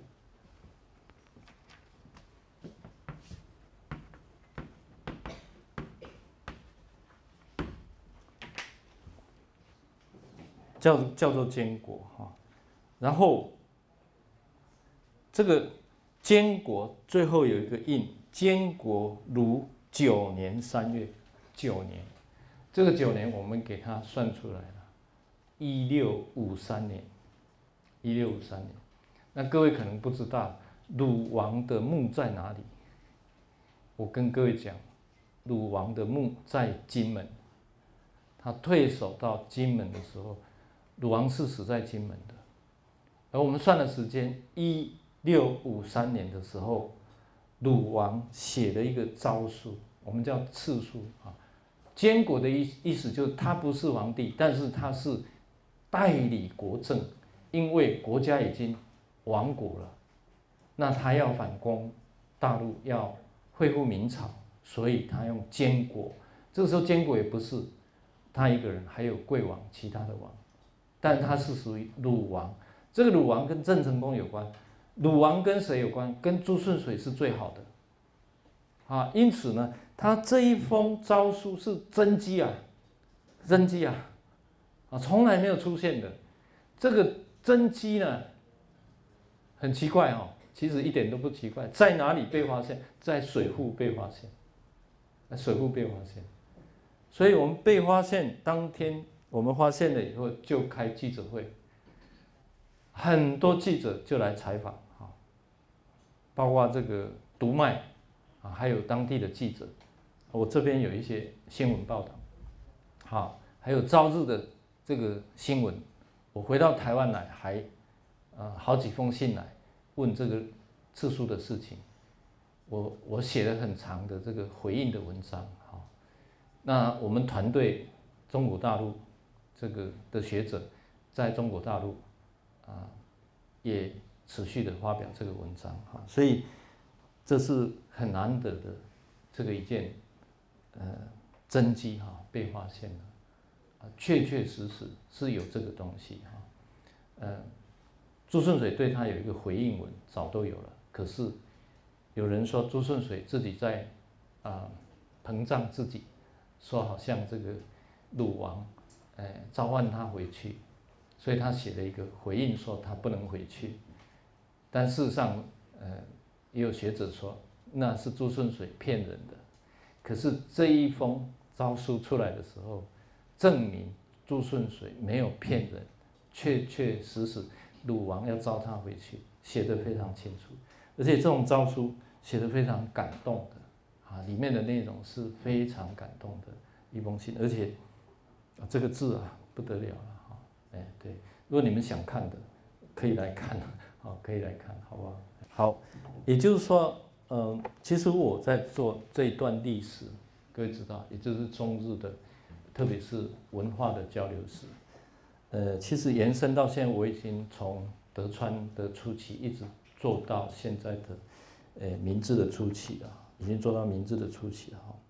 叫叫做监国哈，然后这个监国最后有一个印，监国如九年三月，九年，这个九年我们给它算出来了，一六五三年，一六五三年。那各位可能不知道鲁王的墓在哪里，我跟各位讲，鲁王的墓在金门，他退守到金门的时候。鲁王是死在金门的，而我们算的时间，一六五三年的时候，鲁王写了一个诏书，我们叫敕书啊。监国的意意思就是他不是皇帝，但是他是代理国政，因为国家已经亡国了，那他要反攻大陆，要恢复明朝，所以他用监国。这个时候监国也不是他一个人，还有贵王，其他的王。但他是属于鲁王，这个鲁王跟郑成功有关，鲁王跟谁有关？跟朱顺水是最好的，啊，因此呢，他这一封诏书是真迹啊，真迹啊，啊，从来没有出现的。这个真迹呢，很奇怪哦，其实一点都不奇怪，在哪里被发现？在水户被发现，在水户被发现，所以我们被发现当天。我们发现了以后，就开记者会，很多记者就来采访啊，包括这个读卖啊，还有当地的记者。我这边有一些新闻报道，好，还有朝日的这个新闻。我回到台湾来，还呃好几封信来问这个敕书的事情。我我写了很长的这个回应的文章。好，那我们团队中国大陆。这个的学者在中国大陆啊，也持续的发表这个文章哈，所以这是很难得的这个一件呃真迹哈被发现了，啊，确确实实是有这个东西哈，呃，朱顺水对他有一个回应文，早都有了，可是有人说朱顺水自己在啊膨胀自己， 说好像这个鲁王，呃，召唤他回去，所以他写了一个回应说他不能回去。但事实上，呃，也有学者说那是朱舜水骗人的。可是这一封诏书出来的时候，证明朱舜水没有骗人，确确实实鲁王要召他回去，写得非常清楚。而且这种诏书写得非常感动的，啊，里面的内容是非常感动的一封信，而且啊这个字啊不得了了哈，哎对，如果你们想看的，可以来看，好，可以来看，好不好？好，也就是说，呃，其实我在做这一段历史，各位知道，也就是中日的，特别是文化的交流史，呃，其实延伸到现在，我已经从德川的初期一直做到现在的，呃，明治的初期了，已经做到明治的初期了哈。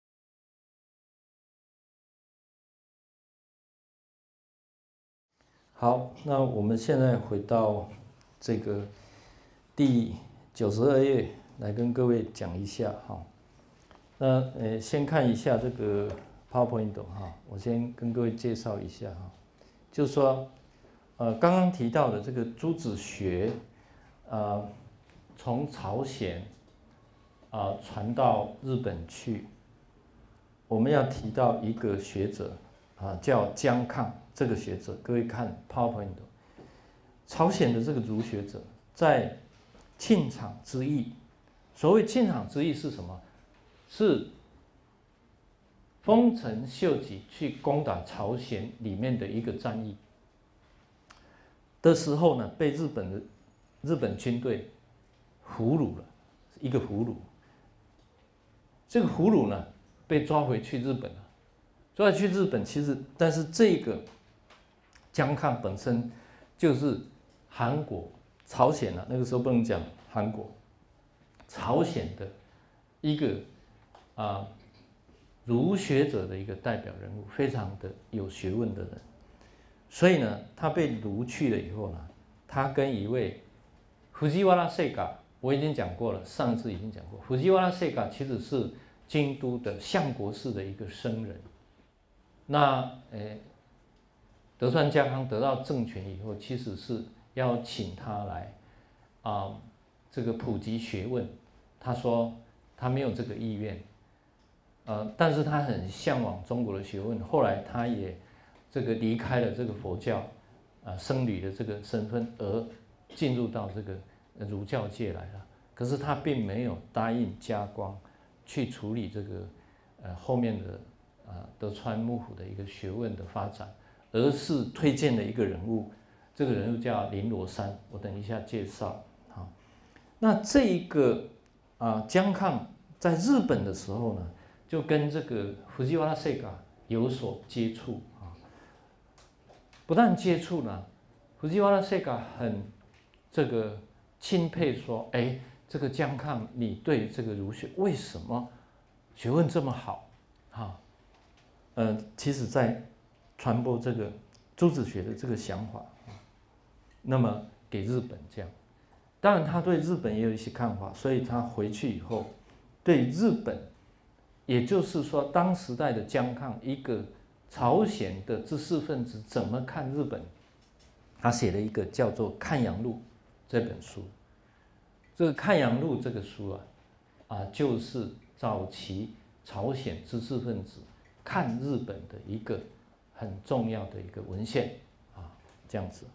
好，那我们现在回到这个第九十二页来跟各位讲一下哈。那呃，先看一下这个 PowerPoint 哈，我先跟各位介绍一下哈，就是说，呃，刚刚提到的这个朱子学，呃，从朝鲜啊、呃、传到日本去，我们要提到一个学者啊，叫姜抗。这个学者，各位看 PowerPoint， 朝鲜的这个儒学者在庆长之役，所谓庆长之役是什么？是丰臣秀吉去攻打朝鲜里面的一个战役的时候呢，被日本的日本军队俘虏了，一个俘虏。这个俘虏呢，被抓回去日本了。抓回去日本，其实但是这个姜抗本身就是韩国、朝鲜啊，那个时候不能讲韩国，朝鲜的一个啊儒学者的一个代表人物，非常的有学问的人。所以呢，他被掳去了以后呢，他跟一位藤原秀嘎，我已经讲过了，上次已经讲过，藤原秀嘎其实是京都的相国寺的一个僧人。那呃。德川家康得到政权以后，其实是要请他来啊、呃，这个普及学问。他说他没有这个意愿，呃，但是他很向往中国的学问。后来他也这个离开了这个佛教啊、呃、僧侣的这个身份，而进入到这个儒教界来了。可是他并没有答应家光去处理这个呃后面的啊、呃、德川幕府的一个学问的发展。而是推荐的一个人物，这个人物叫林罗山，我等一下介绍。好，那这一个啊姜抗在日本的时候呢，就跟这个藤原秀嘎有所接触啊。不但接触呢，藤原秀嘎很这个钦佩说，哎，这个姜抗你对这个儒学为什么学问这么好？啊，呃，其实在传播这个朱子学的这个想法，那么给日本这样，当然他对日本也有一些看法，所以他回去以后，对日本，也就是说当时代的姜抗一个朝鲜的知识分子怎么看日本，他写了一个叫做《看阳录》这本书。这个《看阳录》这个书啊，啊就是早期朝鲜知识分子看日本的一个很重要的一个文献啊，这样子。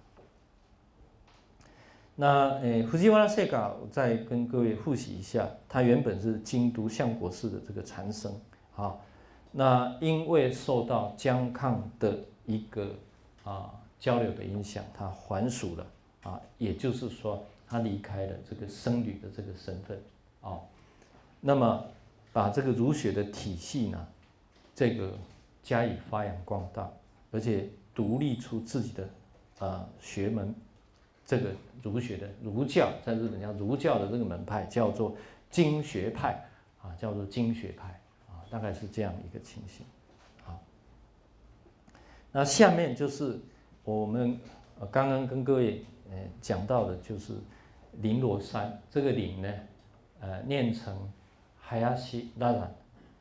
那诶，藤原秀嘎，我再跟各位复习一下，他原本是京都相国寺的这个禅僧啊。那因为受到姜抗的一个啊交流的影响，他还俗了啊，也就是说，他离开了这个僧侣的这个身份啊。那么，把这个儒学的体系呢，这个加以发扬光大，而且独立出自己的啊学门，这个儒学的儒教，在日本叫儒教的这个门派叫做经学派啊，叫做经学派啊，大概是这样一个情形。好，那下面就是我们刚刚跟各位呃讲到的，就是林罗山这个林呢，呃念成海亚西拉兰。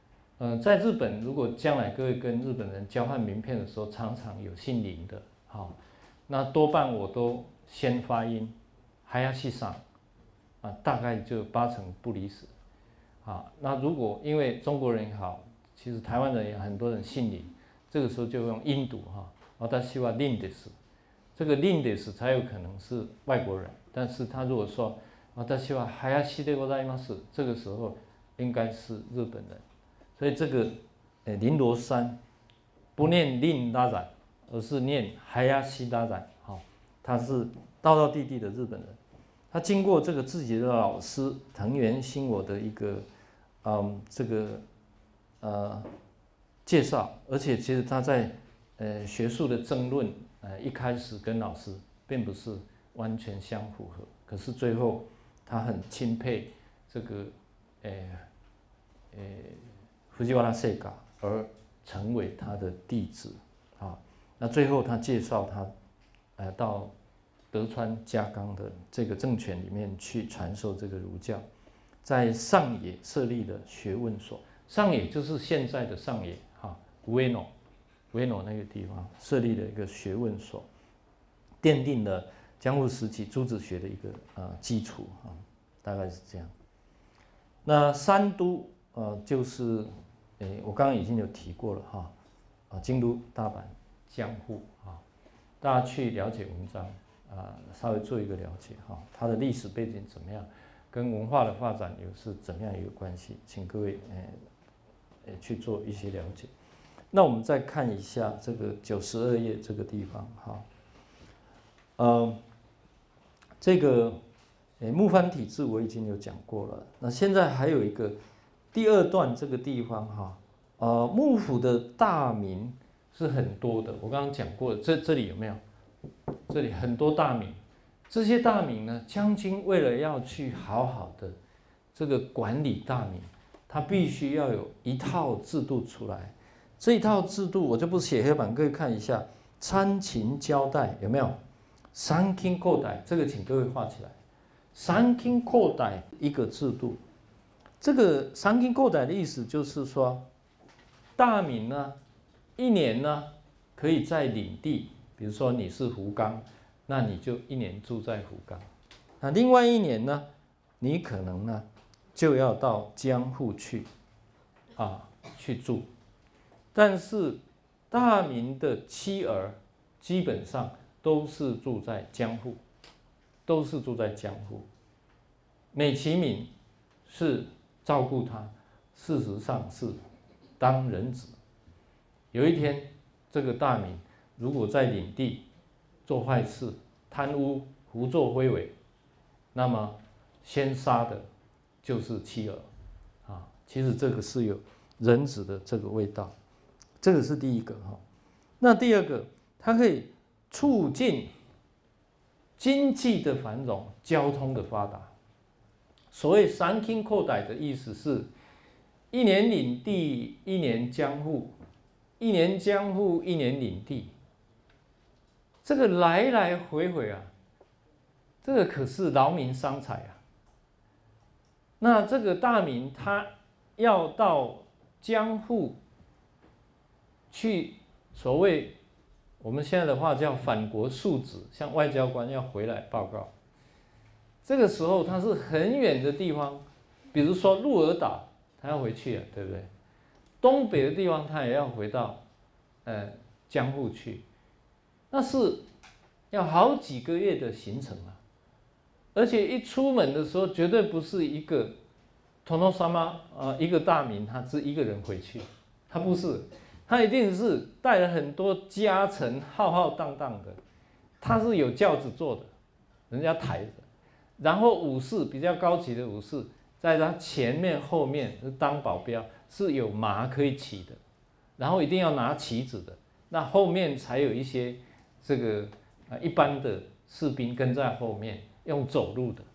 呃，在日本，如果将来各位跟日本人交换名片的时候，常常有姓林的，好、哦，那多半我都先发音，还要去上，啊，大概就八成不离十，啊，那如果因为中国人也好，其实台湾人也很多人姓林，这个时候就用音读哈，私は林です，这个林です才有可能是外国人，但是他如果说私は林でございます，这个时候应该是日本人。所以这个，呃，林罗山不念令拉染，而是念海亚西拉染，好，他是道道地地的日本人。他经过这个自己的老师藤原新我的一个，嗯，这个呃介绍，而且其实他在呃学术的争论，呃一开始跟老师并不是完全相符合，可是最后他很钦佩这个，呃，呃。藤原世家而成为他的弟子啊。那最后他介绍他，呃，到德川家纲的这个政权里面去传授这个儒教，在上野设立了学问所。上野就是现在的上野哈，上野上野那个地方设立了一个学问所，奠定了江户时期诸子学的一个呃基础啊，大概是这样。那三都呃就是。诶，我刚刚已经有提过了哈，啊，京都、大阪、江户啊，大家去了解文章啊，稍微做一个了解哈，它的历史背景怎么样，跟文化的发展有是怎么样一个关系，请各位诶诶去做一些了解。那我们再看一下这个九十二页这个地方哈，呃，这个诶幕藩体制我已经有讲过了，那现在还有一个。第二段这个地方哈，呃，幕府的大名是很多的，我刚刚讲过，这这里有没有？这里很多大名，这些大名呢，将军为了要去好好的这个管理大名，他必须要有一套制度出来。这一套制度我就不写黑板，各位看一下，参勤交代有没有？参勤交代这个请各位画起来，参勤交代一个制度。这个参勤交代的意思就是说，大名呢，一年呢可以在领地，比如说你是福冈，那你就一年住在福冈。那另外一年呢，你可能呢就要到江户去，啊去住。但是大名的妻儿基本上都是住在江户，都是住在江户。美其名是照顾他，事实上是当人质。有一天，这个大名如果在领地做坏事、贪污、胡作非为，那么先杀的就是妻儿啊。其实这个是有人质的这个味道，这个是第一个哈。那第二个，它可以促进经济的繁荣、交通的发达。所谓参勤交代的意思是，一年领地，一年江户，一年江户，一年领地。这个来来回回啊，这个可是劳民伤财啊。那这个大名他要到江户去，所谓我们现在的话叫返国述职，像外交官要回来报告。这个时候他是很远的地方，比如说鹿儿岛，他要回去了，对不对？东北的地方他也要回到，呃，江户去，那是要好几个月的行程啊。而且一出门的时候，绝对不是一个头头三妈啊，一个大名他只一个人回去，他不是，他一定是带了很多家臣，浩浩荡荡的，他是有轿子坐的，人家抬着。然后武士比较高级的武士，在他前面后面当保镖，是有马可以骑的，然后一定要拿旗子的。那后面才有一些这个啊一般的士兵跟在后面用走路的。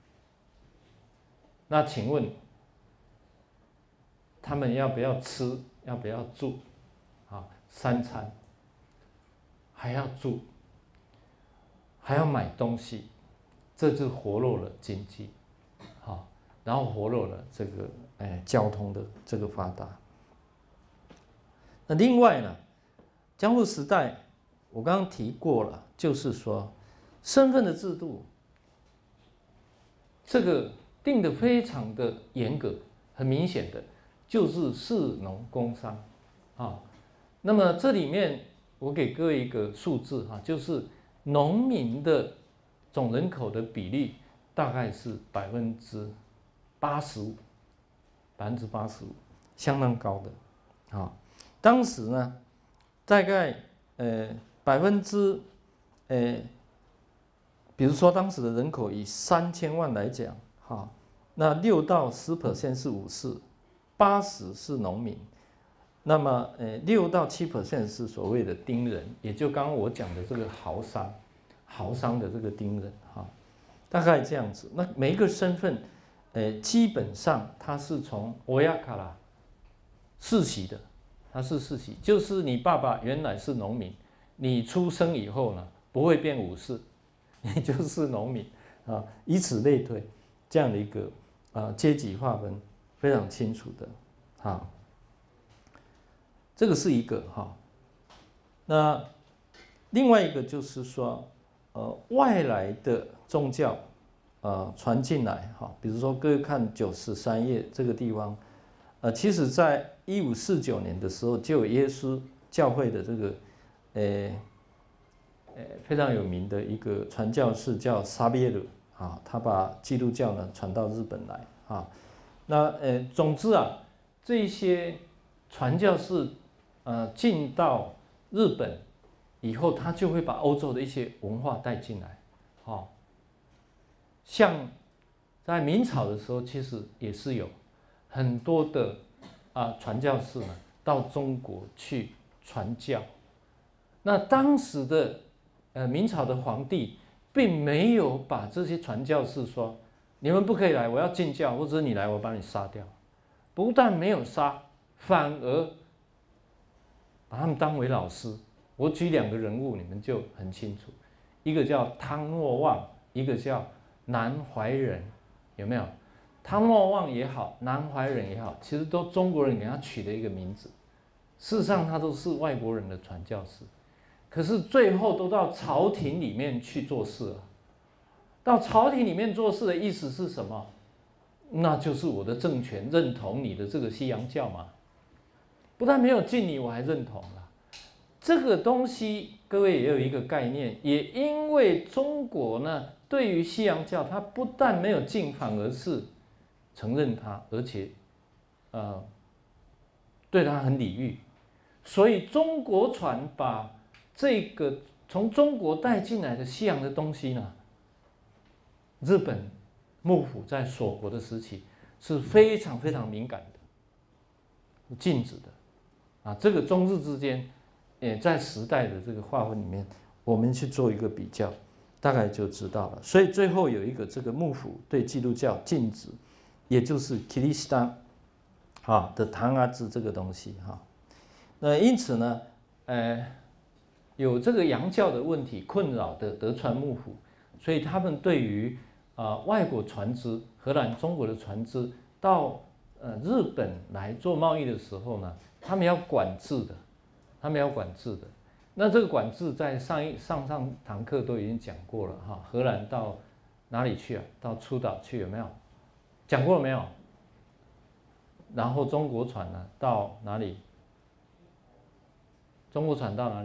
那请问他们要不要吃？要不要住？啊，三餐还要住，还要买东西。这就活络了经济，好，然后活络了这个哎交通的这个发达。 那另外呢，江户时代我刚刚提过了，就是说身份的制度，这个定得非常的严格，很明显的就是士农工商啊。那么这里面我给各位一个数字哈，就是农民的总人口的比例大概是百分之八十五，百分之八十五，相当高的啊。当时呢，大概呃百分之呃，比如说当时的人口以三千万来讲，哈，那六到十 percent 是武士，八十是农民，那么呃六到七 percent 是所谓的丁人，也就刚刚我讲的这个豪商，豪商的这个丁人哈，大概这样子。那每一个身份，呃，基本上它是从欧亚卡拉世袭的。他是世袭，就是你爸爸原来是农民，你出生以后呢，不会变武士，你就是农民啊，以此类推，这样的一个啊阶级划分非常清楚的啊。这个是一个哈。那另外一个就是说，呃，外来的宗教呃传进来哈，比如说各位看九十三页这个地方。呃，其实，在一五四九年的时候，就有耶稣教会的这个，呃，呃非常有名的一个传教士叫沙别鲁啊，他把基督教呢传到日本来啊。那呃，总之啊，这些传教士呃进到日本以后，他就会把欧洲的一些文化带进来，啊，像在明朝的时候，其实也是有。很多的啊传教士呢，到中国去传教。那当时的呃明朝的皇帝并没有把这些传教士说你们不可以来，我要禁教，或者你来我把你杀掉。不但没有杀，反而把他们当为老师。我举两个人物，你们就很清楚，一个叫汤若望，一个叫南怀仁，有没有？汤若望也好，南怀仁也好，其实都中国人给他取的一个名字。事实上，他都是外国人的传教士，可是最后都到朝廷里面去做事了。到朝廷里面做事的意思是什么？那就是我的政权认同你的这个西洋教嘛。不但没有禁你，我还认同了。这个东西，各位也有一个概念，也因为中国呢，对于西洋教，它不但没有禁，反而是承认它，而且，呃，对它很礼遇，所以中国传把这个从中国带进来的西洋的东西呢，日本幕府在锁国的时期是非常非常敏感的，禁止的，啊，这个中日之间，也在时代的这个划分里面，我们去做一个比较，大概就知道了。所以最后有一个这个幕府对基督教禁止。也就是キリシタン啊的弹劾制这个东西哈，那因此呢，呃，有这个洋教的问题困扰的德川幕府，所以他们对于啊、呃、外国船只，荷兰、中国的船只到呃日本来做贸易的时候呢，他们要管制的，他们要管制的。那这个管制在上一上上堂课都已经讲过了哈，荷兰到哪里去啊？到出岛去有没有？讲过了没有？然后中国船呢，到哪里？中国船到哪里？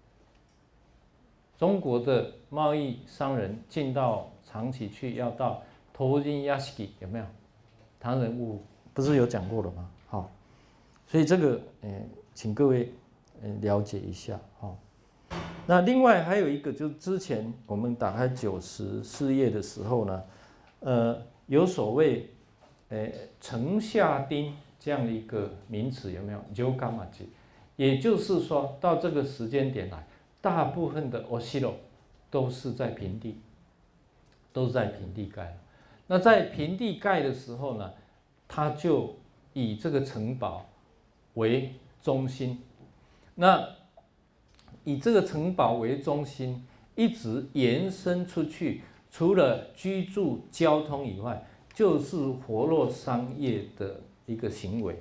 中国的贸易商人进到长崎去，要到托金亚西基，有没有？唐人物不是有讲过了吗？好，所以这个呃，请各位呃了解一下哈。那另外还有一个，就是之前我们打开九十四页的时候呢，呃。有所谓，呃，城下町这样的一个名词有没有？就干嘛去？也就是说到这个时间点来，大部分的お城都是在平地，都是在平地盖。那在平地盖的时候呢，它就以这个城堡为中心，那以这个城堡为中心，一直延伸出去。除了居住、交通以外，就是活络商业的一个行为。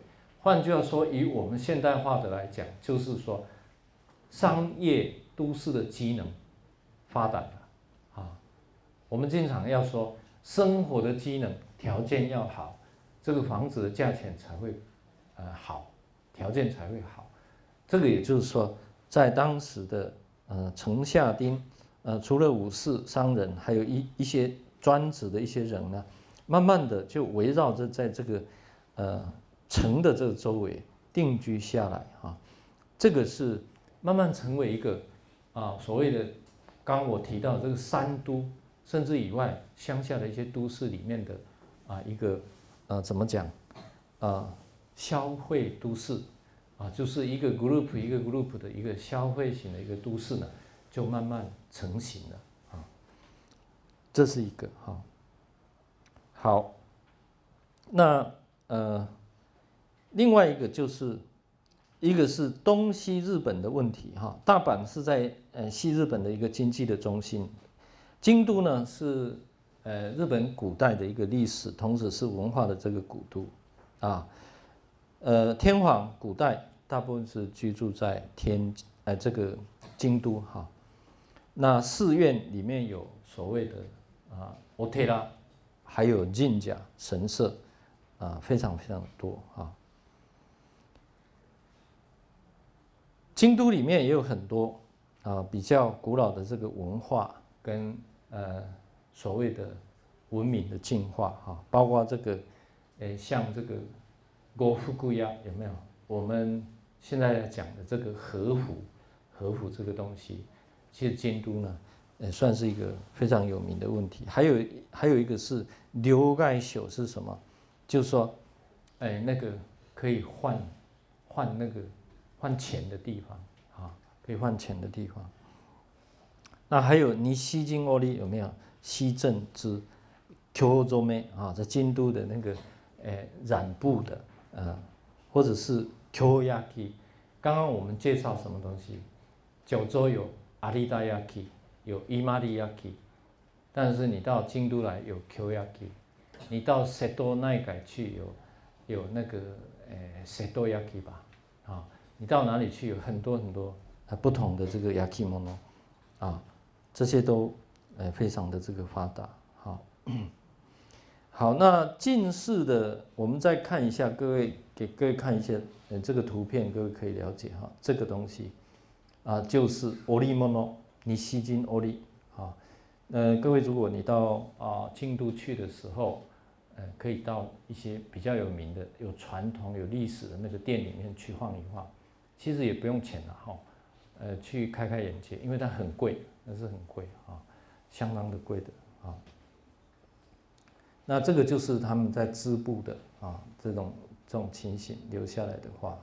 换句话说，以我们现代化的来讲，就是说，商业都市的机能发展了啊。我们经常要说，生活的机能条件要好，这个房子的价钱才会呃好，条件才会好。这个也就是说，在当时的呃城下町，呃除了武士、商人，还有一一些专职的一些人呢，慢慢的就围绕着在这个呃城的这个周围定居下来啊。这个是慢慢成为一个啊所谓的刚刚我提到这个三都，甚至以外乡下的一些都市里面的啊一个呃怎么讲啊消费都市。啊，就是一个 group 一个 group 的一个消费型的一个都市呢，就慢慢成型了啊。这是一个哈。好，那呃，另外一个就是一个是东西日本的问题哈。大阪是在呃西日本的一个经济的中心，京都呢是呃日本古代的一个历史，同时是文化的这个古都啊。呃，天皇古代大部分是居住在天呃这个京都哈。那寺院里面有所谓的啊お寺，还有神社神社啊，非常非常多啊。京都里面也有很多啊比较古老的这个文化跟呃所谓的文明的进化哈，包括这个呃像这个。五福屋有没有？我们现在讲的这个和服，和服这个东西，其实京都呢，也算是一个非常有名的问题。还有还有一个是流盖宿是什么？就是说，哎，那个可以换换那个换钱的地方啊，可以换钱的地方。那还有你西京欧里有没有？西正之 Q 州妹啊，在京都的那个哎染布的。呃，或者是 Kyoyaki， 刚刚我们介绍什么东西？九州有阿里达 yaki， 有伊玛利 yaki， 但是你到京都来有 Kyoyaki， 你到瀬戸内海去有有那个呃瀬戸 yaki 吧，啊，你到哪里去有很多很多不同的这个 yakimono， 啊，这些都呃非常的这个发达，好。好，那近似的，我们再看一下，各位给各位看一些呃这个图片，各位可以了解哈，这个东西啊就是織物，你西京織啊，呃各位如果你到啊京都去的时候，呃可以到一些比较有名的、有传统、有历史的那个店里面去晃一晃，其实也不用钱了哈，呃去开开眼界，因为它很贵，那是很贵啊，相当的贵的啊。那这个就是他们在织布的啊这种这种情形留下来的话，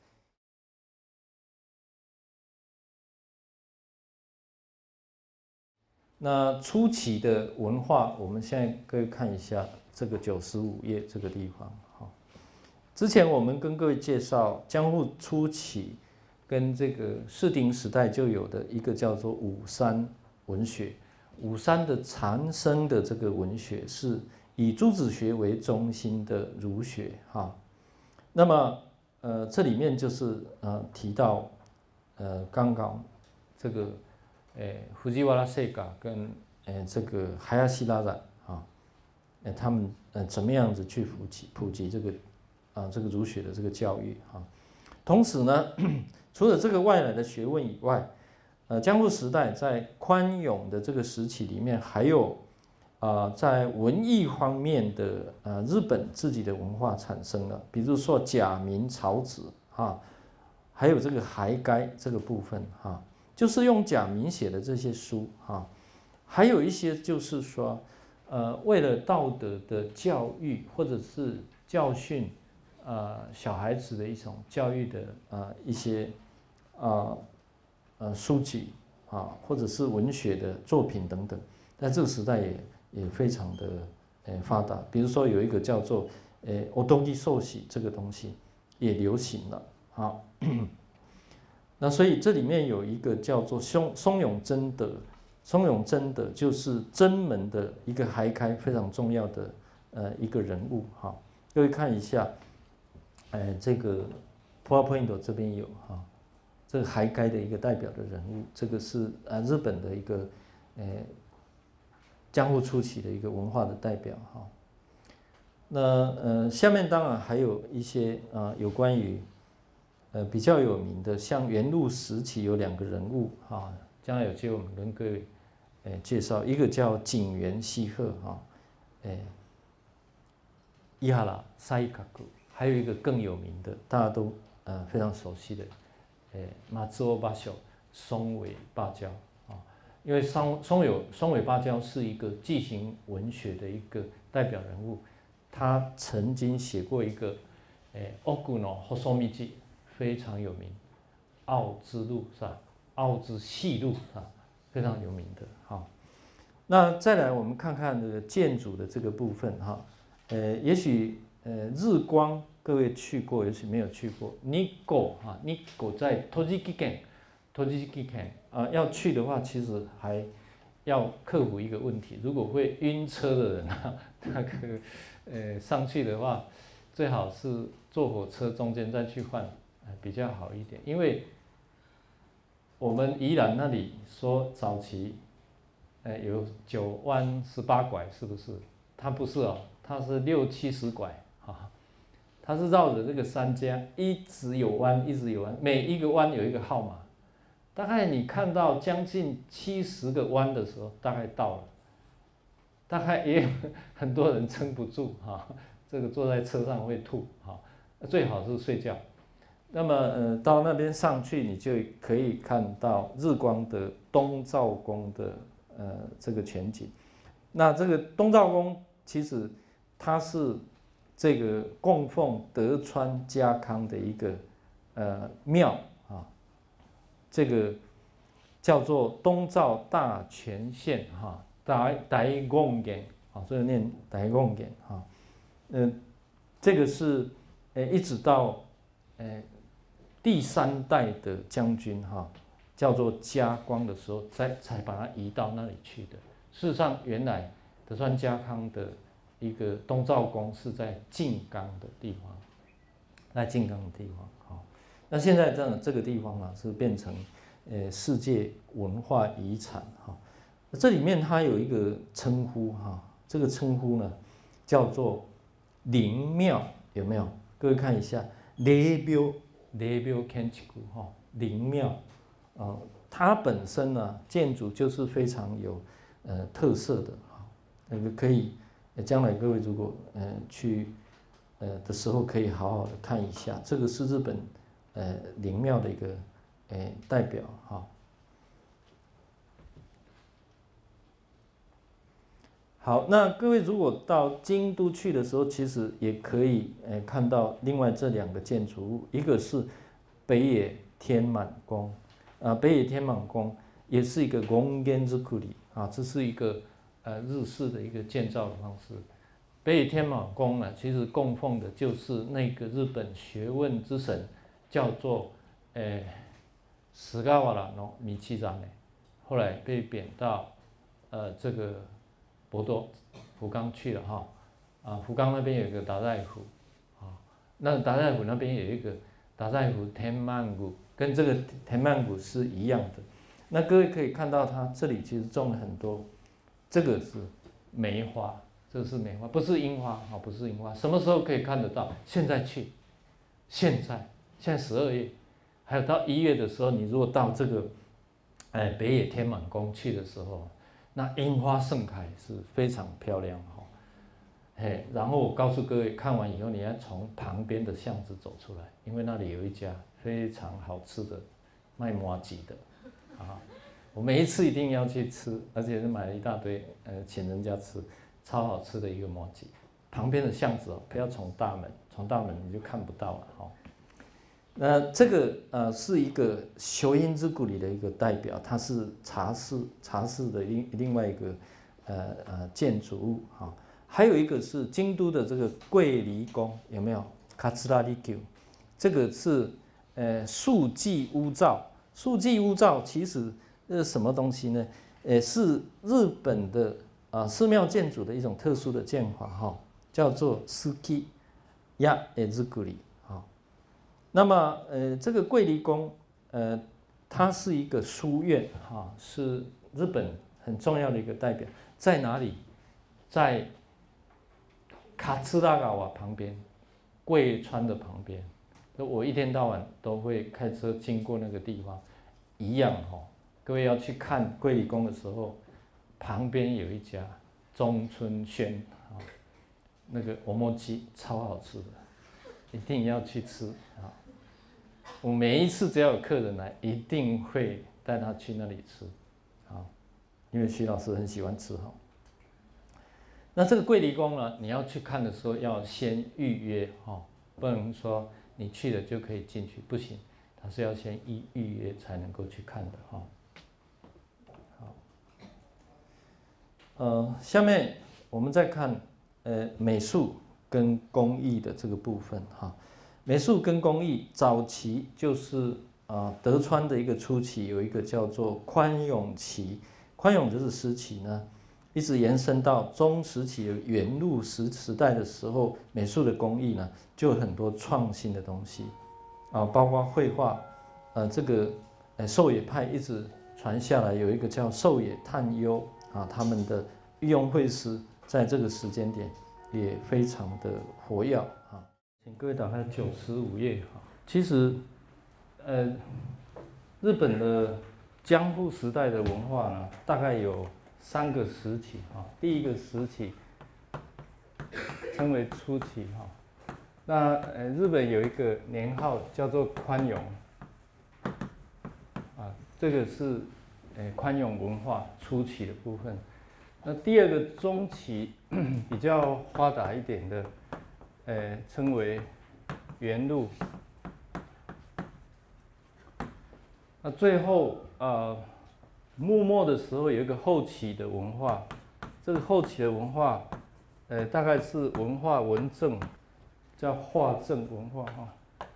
那初期的文化，我们现在各位看一下这个九十五页这个地方哈。之前我们跟各位介绍江户初期跟这个室町时代就有的一个叫做武山文学，武山的长生的这个文学是。以朱子学为中心的儒学哈，那么呃这里面就是呃提到呃刚刚这个诶藤原秀嘎跟诶这个海亚西拉染啊，诶他们呃怎么样子去普及普及这个啊这个儒学的这个教育哈，同时呢除了这个外来的学问以外，呃江户时代在宽永的这个时期里面还有。啊、呃，在文艺方面的呃，日本自己的文化产生了，比如说假名草纸哈，还有这个俳諧这个部分哈，就是用假名写的这些书哈，还有一些就是说，呃，为了道德的教育或者是教训，呃，小孩子的一种教育的呃一些啊呃书籍啊，或者是文学的作品等等，在这个时代也。也非常的呃发达，比如说有一个叫做呃おとぎ寿喜这个东西也流行了啊。那所以这里面有一个叫做松松永真德，松永真德就是真门的一个俳諧非常重要的呃一个人物哈。各位看一下哎，这个 PowerPoint 这边有哈，这个海该的一个代表的人物，这个是啊日本的一个呃江户初期的一个文化的代表哈。那呃下面当然还有一些啊有关于呃比较有名的，像元禄时期有两个人物哈，将来有机会我们跟各位呃介绍，一个叫井原西鹤哈，哎伊哈拉萨伊卡古，还有一个更有名的，大家都呃非常熟悉的，呃马兹欧巴秀松尾芭蕉啊，因为松松有松尾芭蕉是一个纪行文学的一个代表人物。他曾经写过一个，诶，奥古诺和索米记非常有名，奥之路是吧？奥之细路是吧？非常有名的。好，那再来我们看看这个建筑的这个部分哈，呃，也许呃日光各位去过，也许没有去过。日光哈，日光在托吉基县，托吉基县啊，要去的话，其实还要克服一个问题，如果会晕车的人啊，那个。呃，上去的话，最好是坐火车中间再去换，呃，比较好一点。因为我们宜兰那里说早期，呃，有九弯十八拐，是不是？它不是哦，它是六七十拐啊，它是绕着这个山家一直有弯，一直有弯，每一个弯有一个号码。大概你看到将近七十个弯的时候，大概到了。大概也有很多人撑不住哈，这个坐在车上会吐哈，最好是睡觉。那么呃到那边上去，你就可以看到日光的东照宫的呃这个全景。那这个东照宫其实它是这个供奉德川家康的一个呃庙啊，这个叫做东照大泉县哈。大大贡殿啊，所以念大贡殿哈，呃，这个是呃一直到呃第三代的将军哈，叫做家光的时候，才才把它移到那里去的。事实上，原来德川家康的一个东照宫是在静冈的地方，在静冈的地方哈。那现在这这个地方啊，是变成呃世界文化遗产哈。这里面它有一个称呼哈，这个称呼呢叫做灵庙，有没有？各位看一下，灵庙，灵庙建筑哈，灵庙啊，它本身呢建筑就是非常有呃特色的哈，那个可以将来各位如果呃去呃的时候可以好好的看一下，这个是日本呃灵庙的一个呃代表哈。好，那各位如果到京都去的时候，其实也可以诶看到另外这两个建筑物，一个是北野天满宫，啊，北野天满宫也是一个宫殿之库里啊，这是一个呃日式的一个建造的方式。北野天满宫呢，其实供奉的就是那个日本学问之神，叫做诶石川瓦诺米七长呢，后来被贬到呃这个。博多、福冈去了哈，啊，福冈那边有一个达赖府，啊，那达赖府那边有一个达赖府天满谷，跟这个天满谷是一样的。那各位可以看到，它这里其实种了很多，这个是梅花，这个是梅花，不是樱花啊，不是樱花。什么时候可以看得到？现在去，现在，现在十二月，还有到一月的时候，你如果到这个，哎，北野天满宫去的时候。那樱花盛开是非常漂亮哈，嘿，然后我告诉各位，看完以后你要从旁边的巷子走出来，因为那里有一家非常好吃的卖麻糬的，啊，我每一次一定要去吃，而且是买了一大堆，呃，请人家吃，超好吃的一个麻糬。旁边的巷子哦，不要从大门，从大门你就看不到了哈。那这个呃是一个修因之谷里的一个代表，它是茶室茶室的另另外一个呃呃建筑物哈，还有一个是京都的这个桂离宫，有没有？卡兹拉利 Q， 这个是呃素祭屋造，素祭屋造其实是什么东西呢？呃是日本的啊寺庙建筑的一种特殊的建法哈，叫做 Suki Ya e z u k u r i 哈。 那么呃，这个桂离宫，呃，它是一个书院哈，是日本很重要的一个代表，在哪里？在卡兹拉嘎瓦旁边，桂川的旁边。我一天到晚都会开车经过那个地方，一样哈。各位要去看桂离宫的时候，旁边有一家中村轩啊，那个欧摩鸡超好吃的，一定要去吃啊！我每一次只要有客人来，一定会带他去那里吃啊，因为徐老师很喜欢吃哈。那这个桂离宫呢，你要去看的时候要先预约哈，不能说你去了就可以进去，不行，它是要先预预约才能够去看的哈。好，呃，下面我们再看呃美术跟工艺的这个部分哈。美术跟工艺早期就是啊、呃、德川的一个初期有一个叫做宽永期，宽永就是时期呢。一直延伸到中时期的元禄时时代的时候，美术的工艺呢就有很多创新的东西啊，包括绘画，呃，这个呃狩野派一直传下来，有一个叫狩野探幽啊，他们的御用绘师在这个时间点也非常的活跃啊。请各位打开九十五页哈。其实，呃，日本的江户时代的文化呢，大概有三个时期啊，第一个时期称为初期哈。那呃，日本有一个年号叫做宽永，啊，这个是呃宽永文化初期的部分。那第二个中期比较发达一点的，呃，称为元禄。那最后呃。幕末的时候有一个后期的文化，这个后期的文化，呃，大概是文化文正，叫化正文化哈。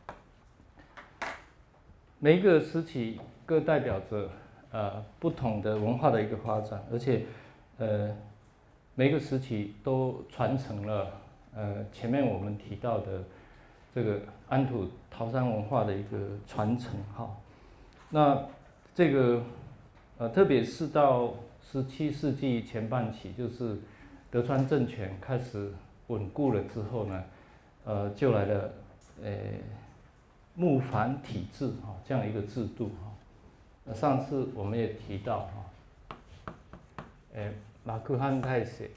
每一个时期各代表着呃不同的文化的一个发展，而且呃每个时期都传承了呃前面我们提到的这个安土桃山文化的一个传承哈。那这个。呃，特别是到十七世纪前半期，就是德川政权开始稳固了之后呢，呃，就来了呃幕藩体制哈这样一个制度哈。上次我们也提到哈，呃，马克汉太写，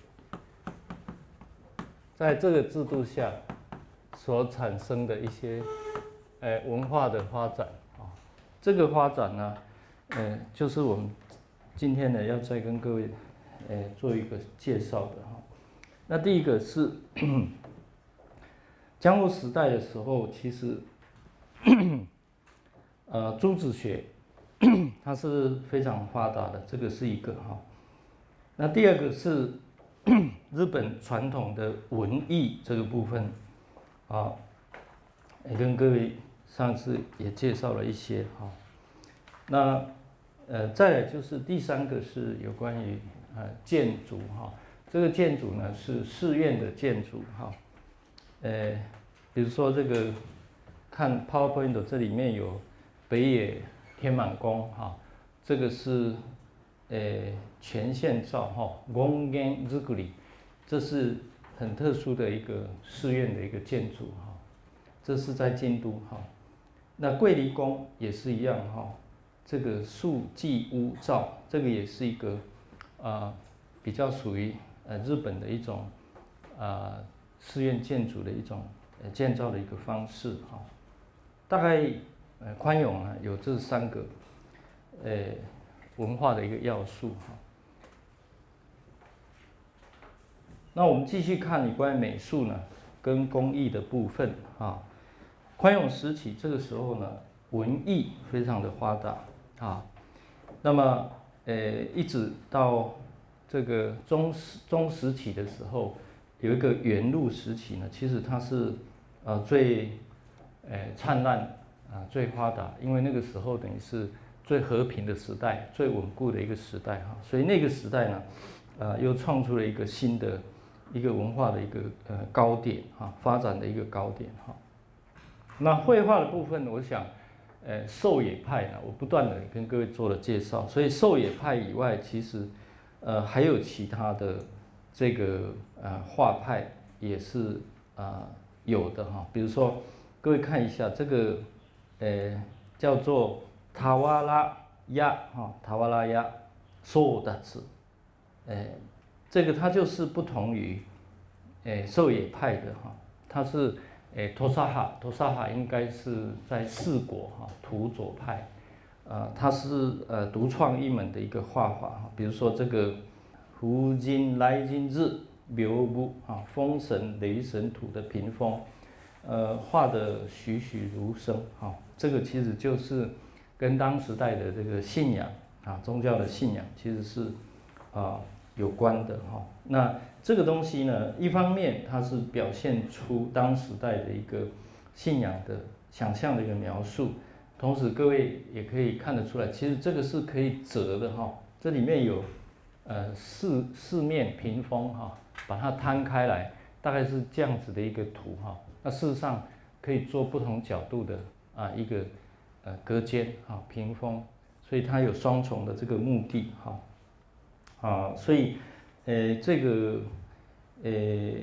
在这个制度下所产生的一些呃文化的发展啊，这个发展呢。呃，就是我们今天呢要再跟各位，呃，做一个介绍的哈。那第一个是江户时代的时候，其实，呃，朱子学它是非常发达的，这个是一个哈。那第二个是日本传统的文艺这个部分，啊，也跟各位上次也介绍了一些哈。那呃，再来就是第三个是有关于呃建筑哈，这个建筑呢是寺院的建筑哈，呃，比如说这个看 PowerPoint 这里面有北野天满宫哈，这个是呃全线照哈，宫根日古里，这是很特殊的一个寺院的一个建筑哈，这是在京都哈，那桂离宫也是一样哈。这个树祭屋造，这个也是一个啊、呃、比较属于呃日本的一种啊、呃、寺院建筑的一种呃建造的一个方式哈。大概呃宽永啊有这三个呃文化的一个要素哈。那我们继续看有关于美术呢跟工艺的部分啊。宽永时期这个时候呢，文艺非常的发达。啊，那么呃，一直到这个中时中时期的时候，有一个元禄时期呢，其实它是呃最呃灿烂啊、最发达，因为那个时候等于是最和平的时代、最稳固的一个时代哈，所以那个时代呢，呃，又创出了一个新的一个文化的一个呃高点哈，发展的一个高点哈。 那绘画的部分，我想，呃，狩野派呢，我不断的跟各位做了介绍，所以狩野派以外，其实，呃，还有其他的这个呃画派也是啊、呃、有的哈，比如说各位看一下这个，呃，叫做塔瓦拉亚哈，塔瓦拉亚狩达子，呃，这个它就是不同于，呃，狩野派的哈，它是。诶，托萨哈，托萨哈应该是在四国哈，土佐派，呃，它是呃独创一门的一个画法哈，比如说这个福金来金日묘木啊，风神雷神图的屏风，呃，画的栩栩如生哈，这个其实就是跟当时代的这个信仰啊，宗教的信仰其实是啊有关的哈，那。这个东西呢，一方面它是表现出当时代的一个信仰的想象的一个描述，同时各位也可以看得出来，其实这个是可以折的哈，这里面有呃四四面屏风哈，把它摊开来，大概是这样子的一个图哈。那事实上可以做不同角度的啊一个呃隔间哈屏风，所以它有双重的这个目的哈啊，所以。呃，这个呃，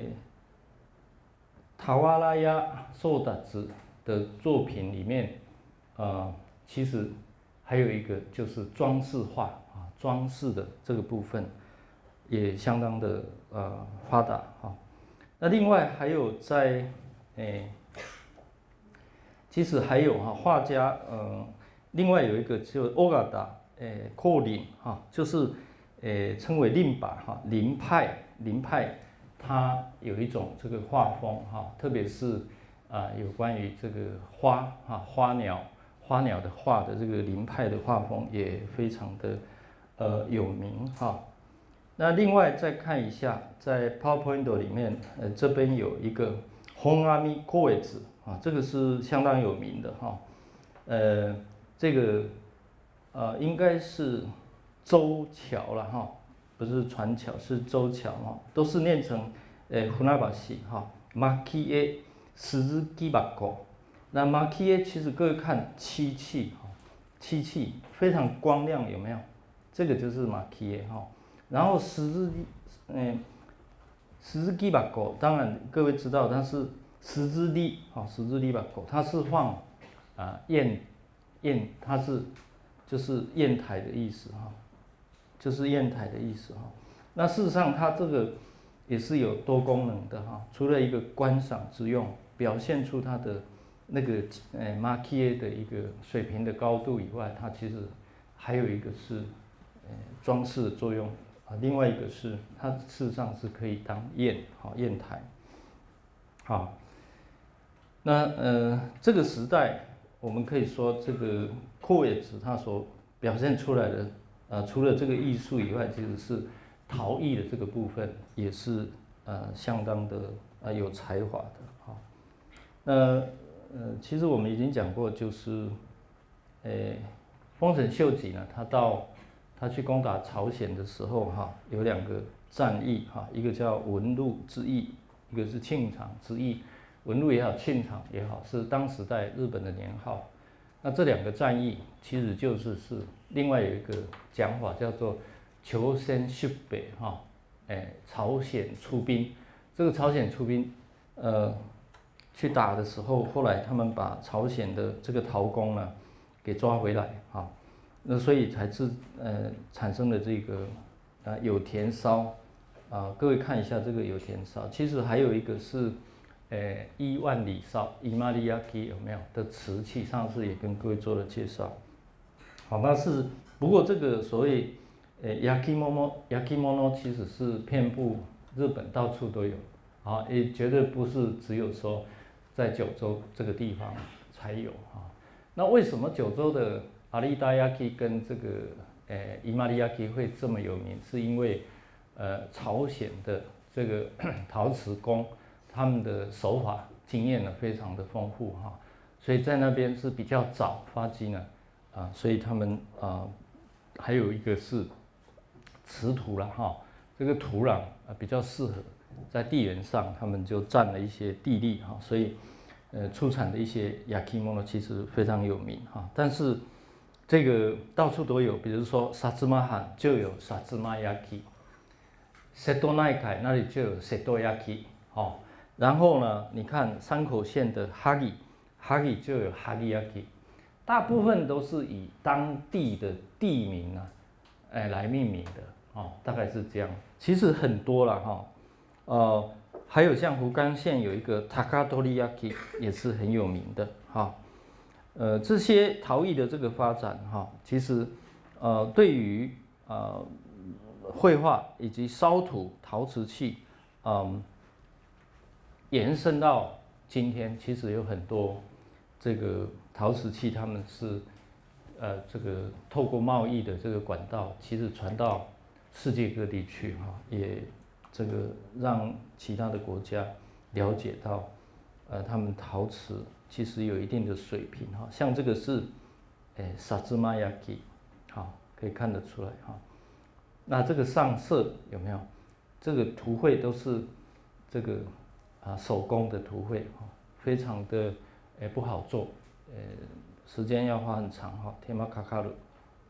塔瓦拉亚寿达子的作品里面，呃，其实还有一个就是装饰画啊，装饰的这个部分也相当的呃发达哈。那另外还有在诶，其实还有哈画家呃，另外有一个就欧嘎达诶阔林哈，就是。诶，称为林把哈，林派林派，它有一种这个画风哈，特别是啊、呃、有关于这个花哈花鸟花鸟的画的这个林派的画风也非常的呃有名哈。那另外再看一下，在 PowerPoint 里面，呃这边有一个红阿弥阔尾子啊，这个是相当有名的哈。呃，这个呃应该是。周桥了哈，不是船桥，是周桥哈，都是念成诶湖南巴西哈。马基耶十字基巴狗，那马基耶其实各位看漆器哈，漆器非常光亮，有没有？这个就是马基耶哈。然后十字嗯十字基巴狗，当然各位知道它是十字立哈，十字立巴狗，它是放啊砚砚，它是就是砚台的意思哈。就是砚台的意思哈，那事实上它这个也是有多功能的哈，除了一个观赏之用，表现出它的那个呃马基耶的一个水平的高度以外，它其实还有一个是呃装饰的作用啊，另外一个是它事实上是可以当砚好砚台，好，那呃这个时代我们可以说这个阔野子它所表现出来的。呃，除了这个艺术以外，其实是陶艺的这个部分也是呃相当的呃有才华的哈。那呃，其实我们已经讲过，就是呃，丰臣秀吉呢，他到他去攻打朝鲜的时候哈，有两个战役哈，一个叫文禄之役，一个是庆长之役。文禄也好，庆长也好，是当时在日本的年号。那这两个战役其实就是是另外有一个讲法叫做求仙续北哈，哎，朝鲜出兵。这个朝鲜出兵，呃，去打的时候，后来他们把朝鲜的这个陶工呢给抓回来哈，那所以才是呃产生了这个啊有田烧啊，各位看一下这个有田烧，其实还有一个是。诶，伊万里烧伊玛利亚基有没有的瓷器？上次也跟各位做了介绍。好，那是不过这个所谓诶 yakimono yakimono 其实是遍布日本，到处都有。啊，也绝对不是只有说在九州这个地方才有啊。那为什么九州的阿里达亚基跟这个诶伊玛利亚基会这么有名？是因为呃朝鲜的这个陶瓷工。他们的手法经验呢非常的丰富哈，所以在那边是比较早发迹呢，啊，所以他们啊还有一个是瓷土了哈，这个土壤啊比较适合在地缘上，他们就占了一些地利哈，所以呃出产的一些 yakimono 其实非常有名哈，但是这个到处都有，比如说萨兹马罕就有萨兹马 yaki， 瀬戸内海那里就有瀬戸 yaki， 哦，然后呢，你看山口县的 hagi hagi 就有 hagi yaki， 大部分都是以当地的地名啊，哎来命名的哦，大概是这样。其实很多了哈，呃，还有像福冈县有一个 Takatori yaki 也是很有名的哈。呃，这些陶艺的这个发展哈，其实呃对于呃绘画以及烧土陶瓷器，嗯，延伸到今天，其实有很多这个陶瓷器，他们是呃这个透过贸易的这个管道，其实传到世界各地去哈，也这个让其他的国家了解到，呃，他们陶瓷其实有一定的水平哈，像这个是，诶，萨兹玛 yaki， 好，可以看得出来哈。那这个上色有没有？这个图绘都是这个啊手工的图绘哈，非常的诶不好做，呃，时间要花很长哈，手間かかる。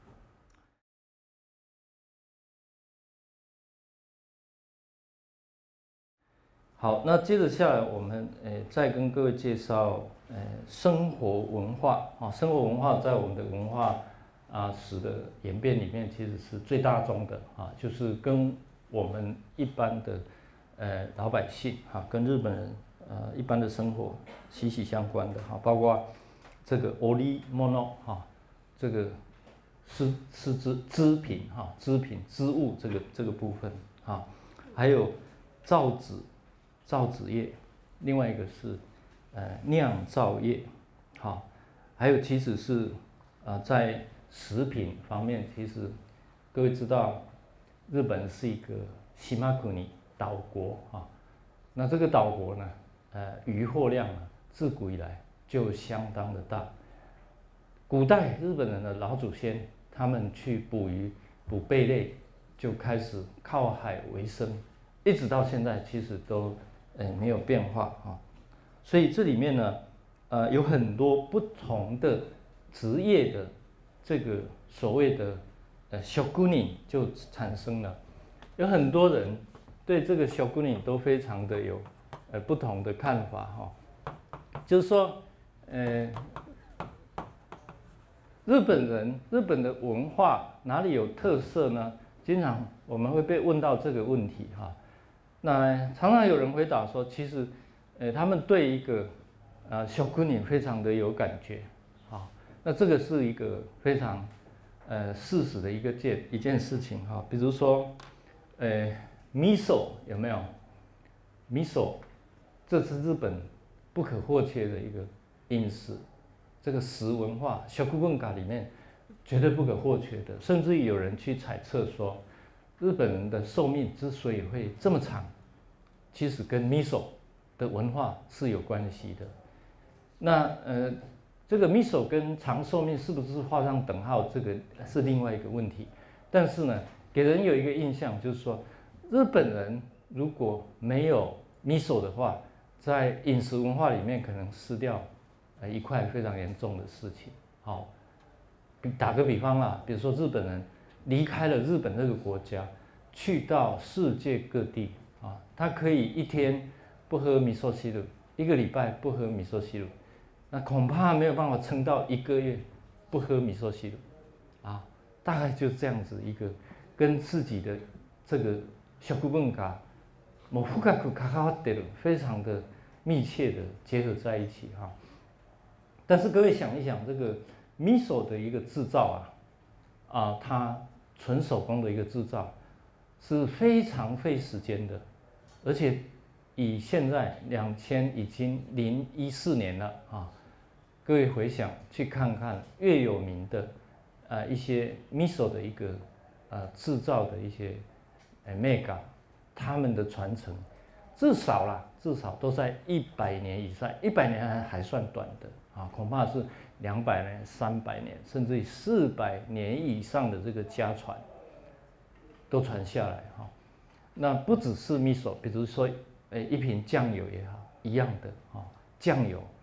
好，那接着下来，我们诶再跟各位介绍诶生活文化啊，生活文化在我们的文化啊史的演变里面，其实是最大宗的啊，就是跟我们一般的呃老百姓哈，跟日本人呃一般的生活息息相关的哈，包括这个織物哈，这个丝丝织织品哈，织品织物这个这个部分哈，还有造纸。造纸业，另外一个是呃酿造业，好，还有其实是呃在食品方面，其实各位知道，日本是一个西马库尼岛国啊，那这个岛国呢，呃渔获量呢自古以来就相当的大。古代日本人的老祖先，他们去捕鱼、捕贝类，就开始靠海为生，一直到现在，其实都。哎，没有变化啊，所以这里面呢，呃，有很多不同的职业的这个所谓的呃小姑娘就产生了，有很多人对这个小姑娘都非常的有呃不同的看法哈，就是说，呃，日本人日本的文化哪里有特色呢？经常我们会被问到这个问题哈。那常常有人回答说，其实，呃，他们对一个，呃，小姑娘非常的有感觉，好，那这个是一个非常，呃，事实的一个件一件事情哈。比如说，呃，miso 有没有 ？miso， 这是日本不可或缺的一个饮食，这个食文化，小姑文化里面绝对不可或缺的，甚至于有人去揣测说。日本人的寿命之所以会这么长，其实跟 miso 的文化是有关系的。那呃，这个 miso 跟长寿命是不是画上等号？这个是另外一个问题。但是呢，给人有一个印象，就是说，日本人如果没有 miso 的话，在饮食文化里面可能失掉呃一块非常严重的事情。好，打个比方啦，比如说日本人。离开了日本这个国家，去到世界各地啊，他可以一天不喝米寿西鲁，一个礼拜不喝米寿西鲁，那恐怕没有办法撑到一个月不喝米寿西鲁啊，大概就这样子一个跟自己的这个食文化も深く関わってる，非常的密切的结合在一起哈。但是各位想一想，这个米寿的一个制造啊。啊，它纯手工的一个制造是非常费时间的，而且以现在两千已经零一四年了啊，各位回想去看看越有名的呃一些 miso 的一个呃制造的一些呃 mega， 他们的传承至少啦，至少都在一百年以上，一百年还还算短的啊，恐怕是。两百年、三百年，甚至于四百年以上的这个家传，都传下来哈。那不只是 miso， 比如说，诶，一瓶酱油也好，一样的啊，酱油，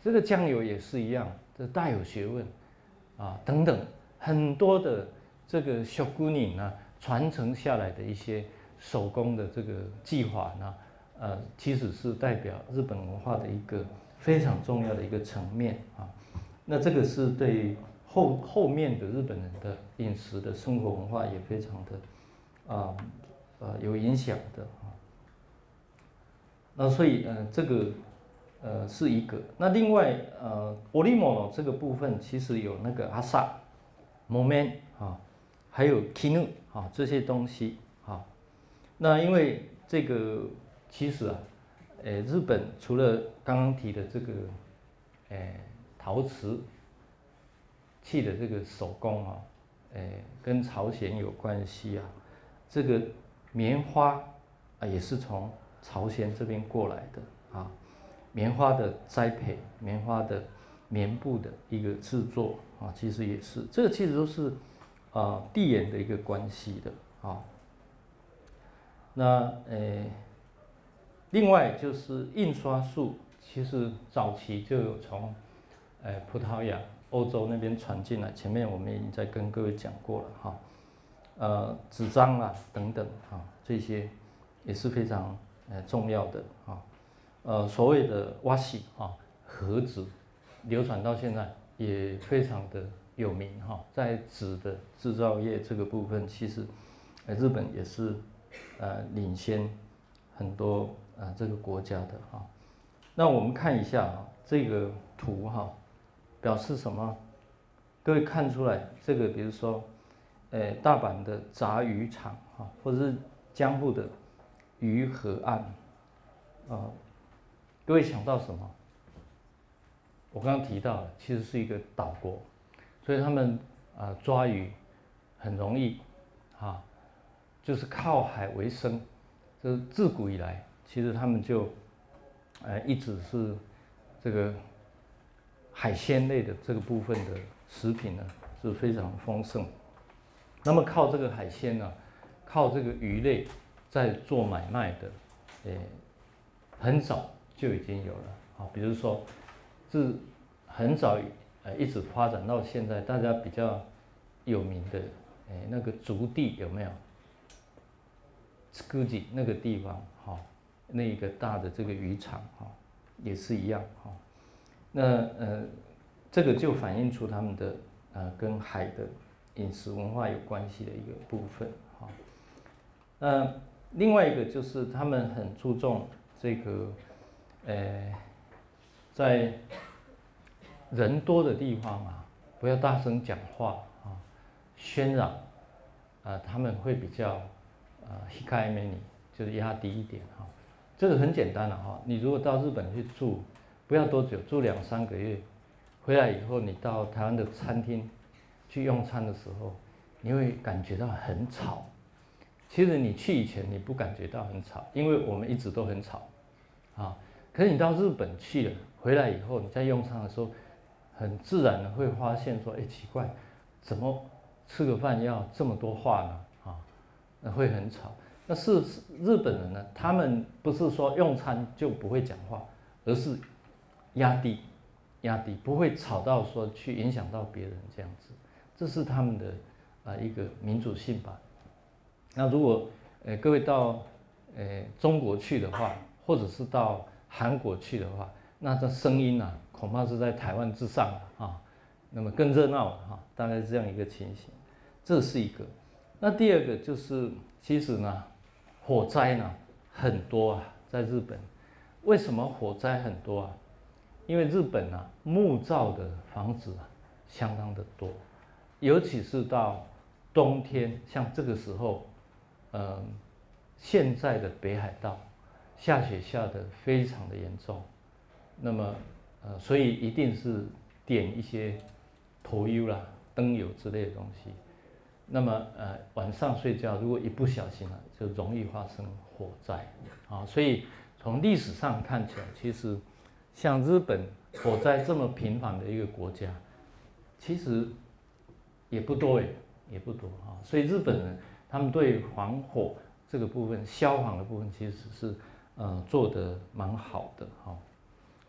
这个酱油也是一样，这大有学问啊，等等很多的这个小姑娘呢传承下来的一些手工的这个技法呢，呃，其实是代表日本文化的一个非常重要的一个层面啊。那这个是对后后面的日本人的饮食的生活文化也非常的啊呃有影响的啊。那所以呃这个呃是一个。那另外呃織物这个部分其实有那个阿萨、木綿啊，还有 kinu 啊这些东西啊。那因为这个其实啊，呃日本除了刚刚提的这个，呃陶瓷器的这个手工啊，呃跟朝鲜有关系啊，这个棉花啊也是从朝鲜这边过来的啊，棉花的栽培、棉花的棉布的一个制作啊，其实也是这个其实都是啊地缘的一个关系的啊。那呃，另外就是印刷术，其实早期就有从呃葡萄牙、欧洲那边传进来，前面我们已经在跟各位讲过了哈。呃，纸张啊等等啊，这些也是非常呃重要的啊。呃，所谓的瓦西啊盒子，流传到现在也非常的有名哈。在纸的制造业这个部分，其实呃日本也是呃领先很多呃这个国家的哈。那我们看一下啊这个图哈，表示什么？各位看出来这个，比如说。呃，大阪的炸鱼场哈，或者是江户的鱼河岸，啊，各位想到什么？我刚刚提到了，其实是一个岛国，所以他们啊抓鱼很容易，啊，就是靠海为生，就是自古以来，其实他们就，呃，一直是这个海鲜类的这个部分的食品呢是非常丰盛。那么靠这个海鲜呢、啊，靠这个鱼类在做买卖的，诶，很早就已经有了啊。比如说，是很早呃一直发展到现在，大家比较有名的诶那个竹地有没有？茨谷那个地方哈，那一个大的这个渔场哈，也是一样哈。那呃，这个就反映出他们的呃跟海的。饮食文化有关系的一个部分，哈。那另外一个就是他们很注重这个，呃，在人多的地方啊，不要大声讲话啊，喧嚷，啊，他们会比较呃控めに，就是压低一点哈。这个很简单了哈，你如果到日本去住，不要多久，住两三个月，回来以后你到台湾的餐厅。去用餐的时候，你会感觉到很吵。其实你去以前你不感觉到很吵，因为我们一直都很吵，啊。可是你到日本去了，回来以后你在用餐的时候，很自然的会发现说，哎，奇怪，怎么吃个饭要这么多话呢？啊，那会很吵。那是日本人呢，他们不是说用餐就不会讲话，而是压低，压低，不会吵到说去影响到别人这样子。这是他们的啊一个民主性吧。那如果呃各位到呃中国去的话，或者是到韩国去的话，那这声音啊恐怕是在台湾之上啊，那么更热闹哈，大概是这样一个情形。这是一个。那第二个就是，其实呢，火灾呢很多啊，在日本。为什么火灾很多啊？因为日本啊木造的房子啊相当的多。尤其是到冬天，像这个时候，嗯，现在的北海道下雪下得非常的严重，那么呃，所以一定是点一些头油啦、灯油之类的东西。那么呃，晚上睡觉如果一不小心了，就容易发生火灾啊。所以从历史上看起来，其实像日本火灾这么频繁的一个国家，其实。也不多哎，也不多啊，所以日本人他们对防火这个部分、消防的部分，其实是呃做得蛮好的哈。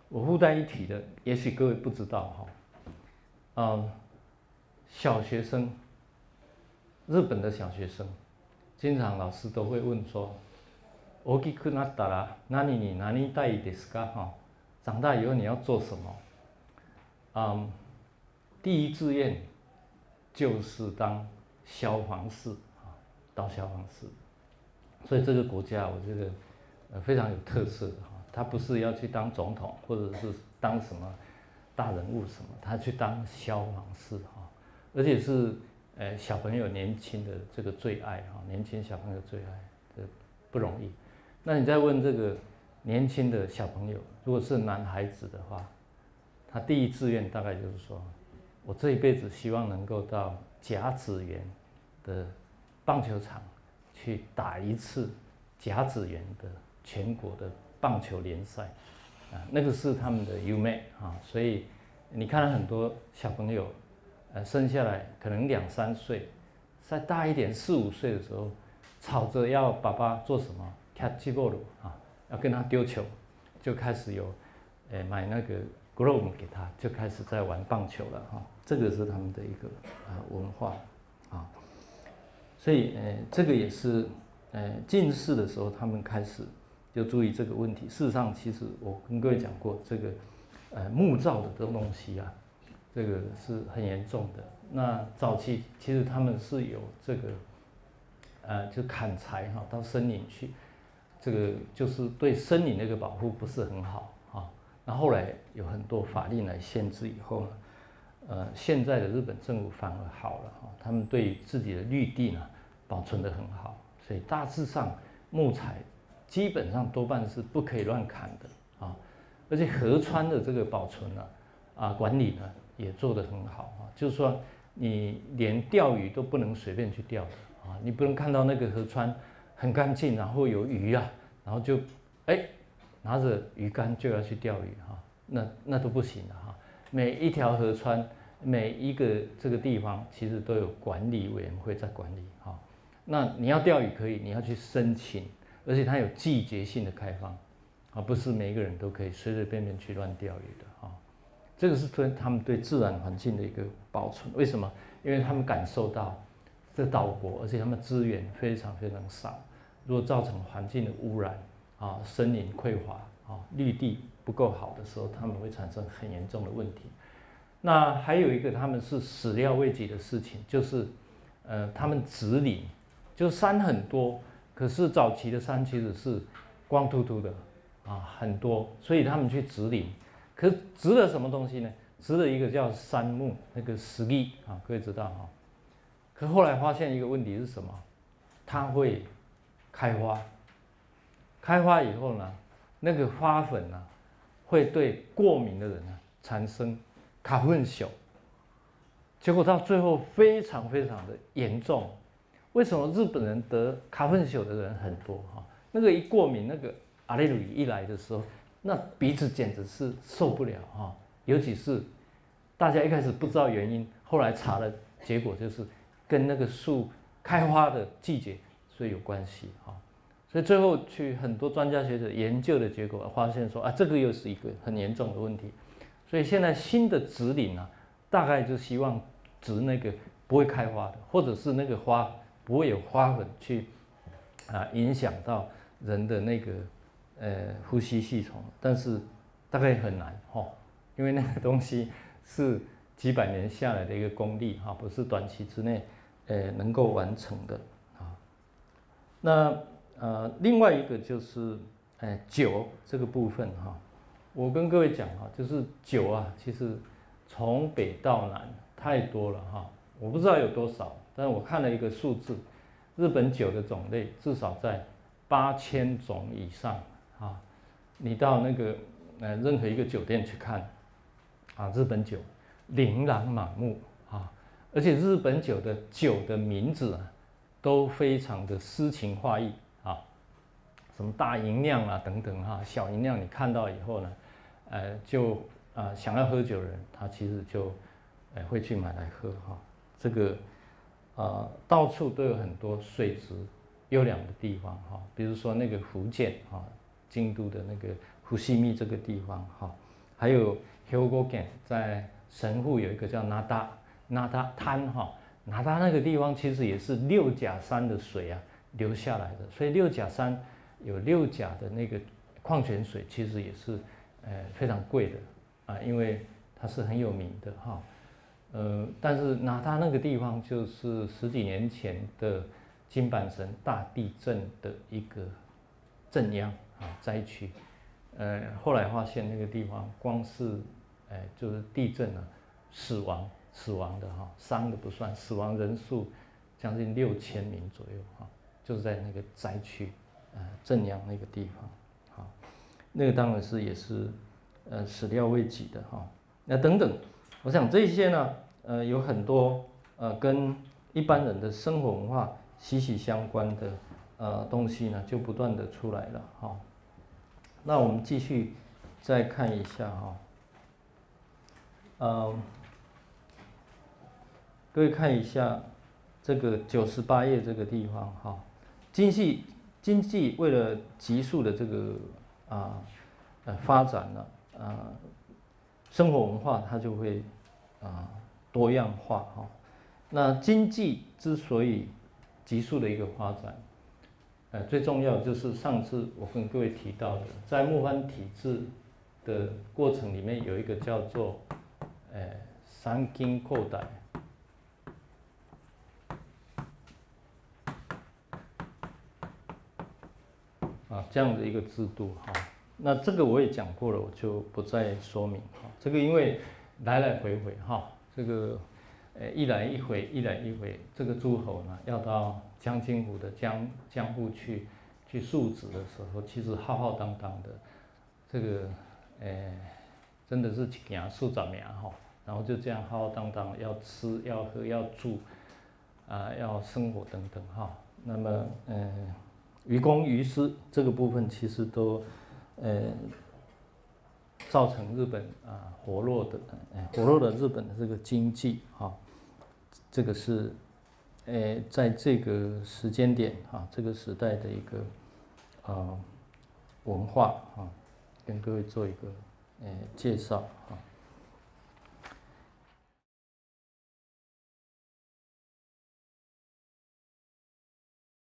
我附带一提的，也许各位不知道哈，嗯，小学生，日本的小学生，经常老师都会问说，大きくなったら何になりたいですか？哈，长大以后你要做什么？嗯，第一志愿就是当消防士啊，当消防士。所以这个国家，我觉得呃非常有特色的哈。他不是要去当总统，或者是当什么大人物什么，他去当消防士哈，而且是呃小朋友年轻的这个最爱哈，年轻小朋友最爱，这不容易。那你再问这个年轻的小朋友，如果是男孩子的话，他第一志愿大概就是说，我这一辈子希望能够到甲子园的棒球场去打一次甲子园的全国的棒球联赛，啊，那个是他们的夢啊，所以你看到很多小朋友，呃，生下来可能两三岁，再大一点四五岁的时候，吵着要爸爸做什么 catch ball 啊，要跟他丢球，就开始有，呃，买那个 glove 给他，就开始在玩棒球了哈，这个是他们的一个啊文化啊，所以呃，这个也是呃进士的时候他们开始。就注意这个问题。事实上，其实我跟各位讲过，这个呃木造的这种东西啊，这个是很严重的。那早期其实他们是有这个呃就砍柴哈，到森林去，这个就是对森林那个保护不是很好啊。那后来有很多法令来限制以后呢，呃现在的日本政府反而好了哈，他们对自己的绿地呢保存得很好，所以大致上木材。基本上多半是不可以乱砍的啊，而且河川的这个保存呢，啊管理呢也做得很好啊，就是说你连钓鱼都不能随便去钓的啊，你不能看到那个河川很干净，然后有鱼啊，然后就哎拿着鱼竿就要去钓鱼哈，那那都不行的哈。每一条河川，每一个这个地方其实都有管理委员会在管理哈。那你要钓鱼可以，你要去申请。而且它有季节性的开放，啊，不是每一个人都可以随随便便去乱钓鱼的啊。这个是对他们对自然环境的一个保存。为什么？因为他们感受到这岛国，而且他们资源非常非常少，如果造成环境的污染啊，森林匮乏啊，绿地不够好的时候，他们会产生很严重的问题。那还有一个，他们是始料未及的事情，就是呃，他们植林，就山很多。可是早期的山其实是光秃秃的啊，很多，所以他们去植林。可是植了什么东西呢？植了一个叫杉木，那个石栗啊，各位知道哈。可后来发现一个问题是什么？它会开花，开花以后呢，那个花粉呢，会对过敏的人呢产生卡混朽，结果到最后非常非常的严重。为什么日本人得卡混朽的人很多哈？那个一过敏，那个阿雷鲁一来的时候，那鼻子简直是受不了哈。尤其是大家一开始不知道原因，后来查了，结果就是跟那个树开花的季节所以有关系哈。所以最后去很多专家学者研究的结果，发现说啊，这个又是一个很严重的问题。所以现在新的植林啊，大概就希望植那个不会开花的，或者是那个花。不会有花粉去啊影响到人的那个呃呼吸系统，但是大概很难哈，因为那个东西是几百年下来的一个功力哈，不是短期之内呃能够完成的啊。那呃另外一个就是呃酒这个部分哈，我跟各位讲哈，就是酒啊，其实从北到南太多了哈，我不知道有多少。但是我看了一个数字，日本酒的种类至少在八千种以上啊！你到那个呃任何一个酒店去看，啊，日本酒琳琅满目啊！而且日本酒的酒的名字啊，都非常的诗情画意啊，什么大吟酿啊等等哈，小吟酿你看到以后呢，呃就啊、呃、想要喝酒的人，他其实就呃会去买来喝哈，这个。呃，到处都有很多水质优良的地方哈，比如说那个福建啊，京都的那个伏羲密这个地方哈， 还有 Hyogogen 在神户有一个叫那达那达滩哈，那达那个地方其实也是六甲山的水啊流下来的，所以六甲山有六甲的那个矿泉水，其实也是呃非常贵的啊，因为它是很有名的哈。呃，但是那达那个地方就是十几年前的金板神大地震的一个震央啊灾区，呃，后来发现那个地方光是，哎，就是地震啊，死亡死亡的哈，伤的不算，死亡人数将近六千名左右哈，就是在那个灾区，呃，震央那个地方，好，那个当然是也是，呃，始料未及的哈，那等等。我想这些呢，呃，有很多呃跟一般人的生活文化息息相关的呃东西呢，就不断的出来了哈。那我们继续再看一下哈，呃，各位看一下这个九十八页这个地方哈，经济经济为了急速的这个啊呃发展呢啊。生活文化它就会啊多样化哈。那经济之所以急速的一个发展，呃，最重要就是上次我跟各位提到的，在幕藩体制的过程里面有一个叫做呃三经扣带啊这样的一个制度哈。那这个我也讲过了，我就不再说明哈。这个因为来来回回哈，这个呃一来一回，一来一回，这个诸侯呢要到江津湖的江江户去去述职的时候，其实浩浩荡荡的，这个呃真的是一行数十名哈，然后就这样浩浩荡荡，要吃要喝要住啊、呃、要生活等等哈。那么呃于公于私这个部分其实都。呃，造成日本啊活络的，呃活络的日本的这个经济哈，这个是，呃，在这个时间点哈，这个时代的一个啊文化哈，跟各位做一个呃介绍哈。